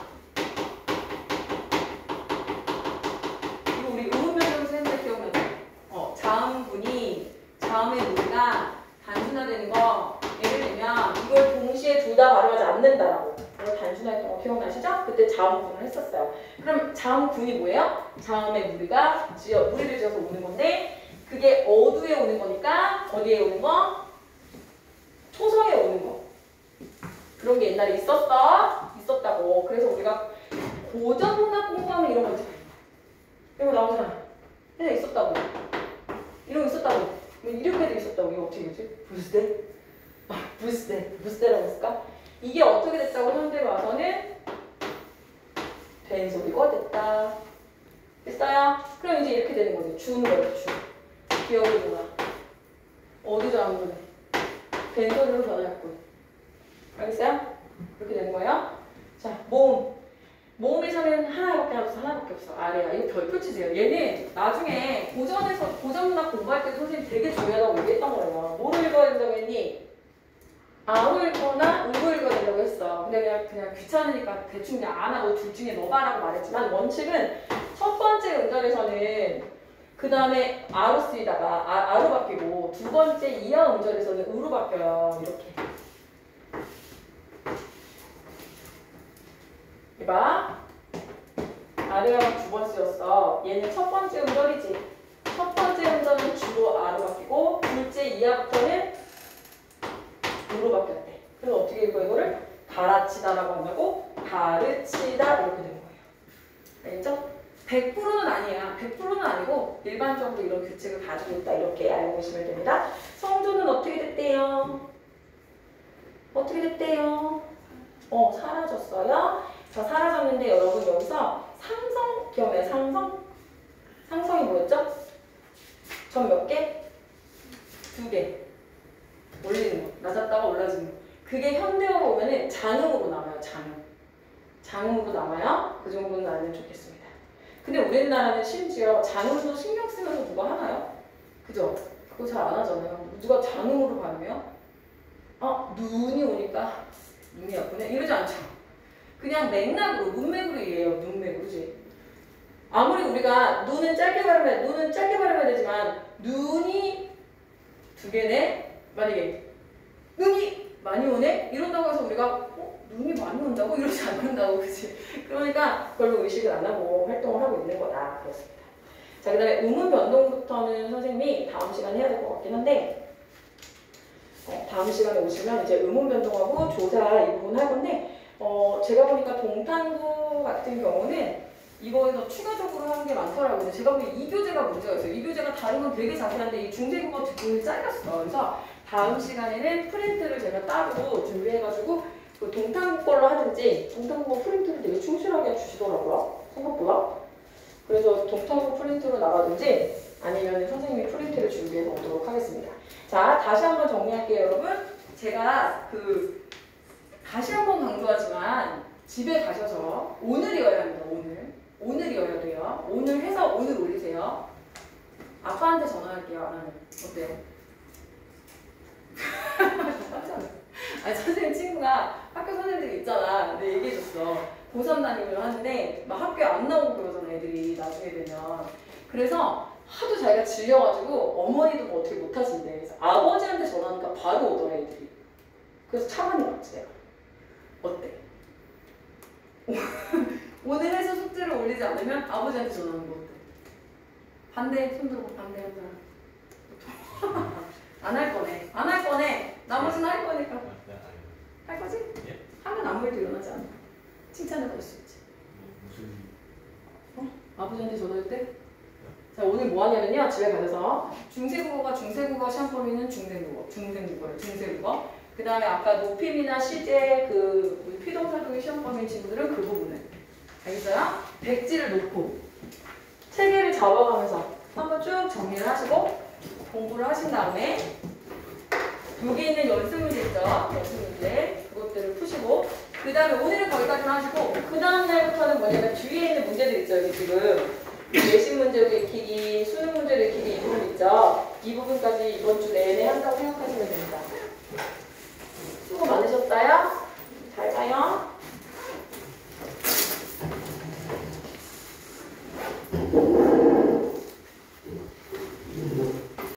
이거 우리 의문변경에서 했는데 기억나죠? 어, 자음군이 자음의 무리가 단순화되는 거 예를 들면 이걸 동시에 둘 다 발음하지 않는다라고 이걸 단순화했던 거 기억나시죠? 그때 자음군을 했었어요. 그럼 자음군이 뭐예요? 자음의 무리가 지어, 무리를 지어서 오는 건데 그게 어두에 오는 거니까 어디에 오는 거? 초성에 오는 거. 그런 게 옛날에 있었어. 있었다고. 그래서 우리가 고전문학 공부하면 이런 거 있잖아. 이런 거 나오잖아. 옛날에 있었다고. 이런 거 있었다고. 이렇게도 있었다고. 이거 어떻게 되지? 부스대? 아, 부스대. 부스대라고 했을까? 이게 어떻게 됐다고 현대에 와서는 된 소리가 됐다. 됐어요? 그럼 이제 이렇게 되는 거죠. 주는 거예요. 주. 기억이 뭐야? 어디서 안 보내? 된 소리로 변화했군. 알겠어요? 그렇게 되는 거예요. 자, 모음. 모음에서는 하나밖에 없어. 하나밖에 없어. 아래야. 이거 별 표치세요. 얘는 나중에 고전에서 고전문학 공부할 때 선생님 되게 중요하다고 얘기했던 거예요. 뭐를 읽어야 된다고 했니? 아무 읽거나 우로 읽어야 된다고 했어. 근데 그냥, 그냥 귀찮으니까 대충 그냥 안 하고 둘 중에 너 봐라고 말했지만 원칙은 첫 번째 음절에서는 그 다음에 아로 쓰이다가 아, 아로 바뀌고 두 번째 이하 음절에서는 우로 바뀌어요. 이렇게. 이봐. 아래가 두 번 쓰였어. 얘는 첫 번째 음절이지. 첫 번째 음절은 주로 아로 바뀌고 둘째 이하부터는 우로 바뀌었대. 그래서 어떻게 읽어 이거를? 가르치다라고 한다고? 가르치다 이렇게 되는 거예요. 알겠죠? 백 퍼센트는 아니야. 백 퍼센트는 아니고 일반적으로 이런 규칙을 가지고 있다. 이렇게 알고 계시면 됩니다. 성조는 어떻게 됐대요? 어떻게 됐대요? 어, 사라졌어요. 자, 사라졌는데 여러분 여기서 상성 기억나요? 상성? 상성이 뭐였죠? 점 몇 개? 두 개. 올리는 거. 낮았다가 올라지는 거. 그게 현대어로 오면은 장음으로 남아요. 장음. 장음으로 남아요. 그 정도는 알면 좋겠습니다. 근데 우리나라는 심지어 장음도 신경 쓰면서 누가 하나요? 그죠? 그거 잘 안 하잖아요. 누가 장음으로 발음해요? 어, 눈이 오니까 눈이 아프네? 이러지 않죠. 그냥 맥락으로, 문맥으로 이해해요. 문맥으로, 그지? 아무리 우리가 눈은 짧게 발음해, 눈은 짧게 발음해야 되지만 눈이 두 개네? 만약에 눈이 많이 오네? 이런다고 해서 우리가 어? 눈이 많이 온다고? 이러지 않는다고, 그치? 그러니까 별로 의식을 안 하고 활동을 하고 있는 거다. 그렇습니다. 자, 그 다음에 음운 변동부터는 선생님이 다음 시간에 해야 될 것 같긴 한데 어, 다음 시간에 오시면 이제 음운 변동하고 조사 이 부분 할 건데 어, 제가 보니까 동탄구 같은 경우는 이거에서 추가적으로 하는 게 많더라고요. 근데 제가 보기엔 이 교재가 문제가 있어요. 이 교재가 다른 건 되게 자세한데 이 중세국어 뒷부분이 잘렸어. 그래서 다음 시간에는 프린트를 제가 따로 준비해가지고 그 동탄구 걸로 하든지 동탄구 프린트를 되게 충실하게 주시더라고요. 생각보다. 그래서 동탄구 프린트로 나가든지 아니면 선생님이 프린트를 준비해서 오도록 하겠습니다. 자, 다시 한번 정리할게요, 여러분. 제가 그 다시 한번 강조하지만 집에 가셔서 오늘이어야 합니다. 오늘. 오늘이어야 돼요. 오늘 해서 오늘 올리세요. 아빠한테 전화할게요. 안 하면. 어때요? 아니 선생님 친구가 학교 선생님들이 있잖아. 근데 얘기해줬어. 고삼 다니면 하는데 막 학교에 안 나오고 그러잖아. 애들이 나중에 되면. 그래서 하도 자기가 질려가지고 어머니도 뭐 어떻게 못하신대. 그래서 아버지한테 전화하니까 바로 오더라 애들이. 그래서 차관이 왔지 내가. 어때? 오늘 해서 숙제를 올리지 않으면 아버지한테 전화하는 거 어때? 반대, 손 들고 반대한 사람. 안 할 거네. 안 할 거네. 나머지는 할 거니까. 네, 할 거지? 예? 하면 아무 일도 일어나지 않아. 칭찬을 받을 수 있지. 무슨 어? 아버지한테 전화할 때? 자, 오늘 뭐 하냐면요. 집에 가셔서 중세국어가 중세국어 시험 범위는 중생국어, 중생국어래, 중세국어. 그 다음에 아까 높임이나 시제 그 피동사동의 시험 범위인 친구들은 그 부분을. 알겠어요? 백지를 놓고 체계를 잡아가면서 한번 쭉 정리를 하시고 공부를 하신 다음에 여기 있는 연습 문제 있죠? 연습 문제 그것들을 푸시고 그 다음에 오늘은 거기까지만 하시고 그 다음 날부터는 뭐냐면 뒤에 있는 문제들 있죠? 여기 지금 내신 문제도 익히기, 수능 문제도 익히기 이 부분 있죠? 이 부분까지 이번 주 내내 한다고 생각하시면 됩니다. 수고 많으셨어요? 잘 가요.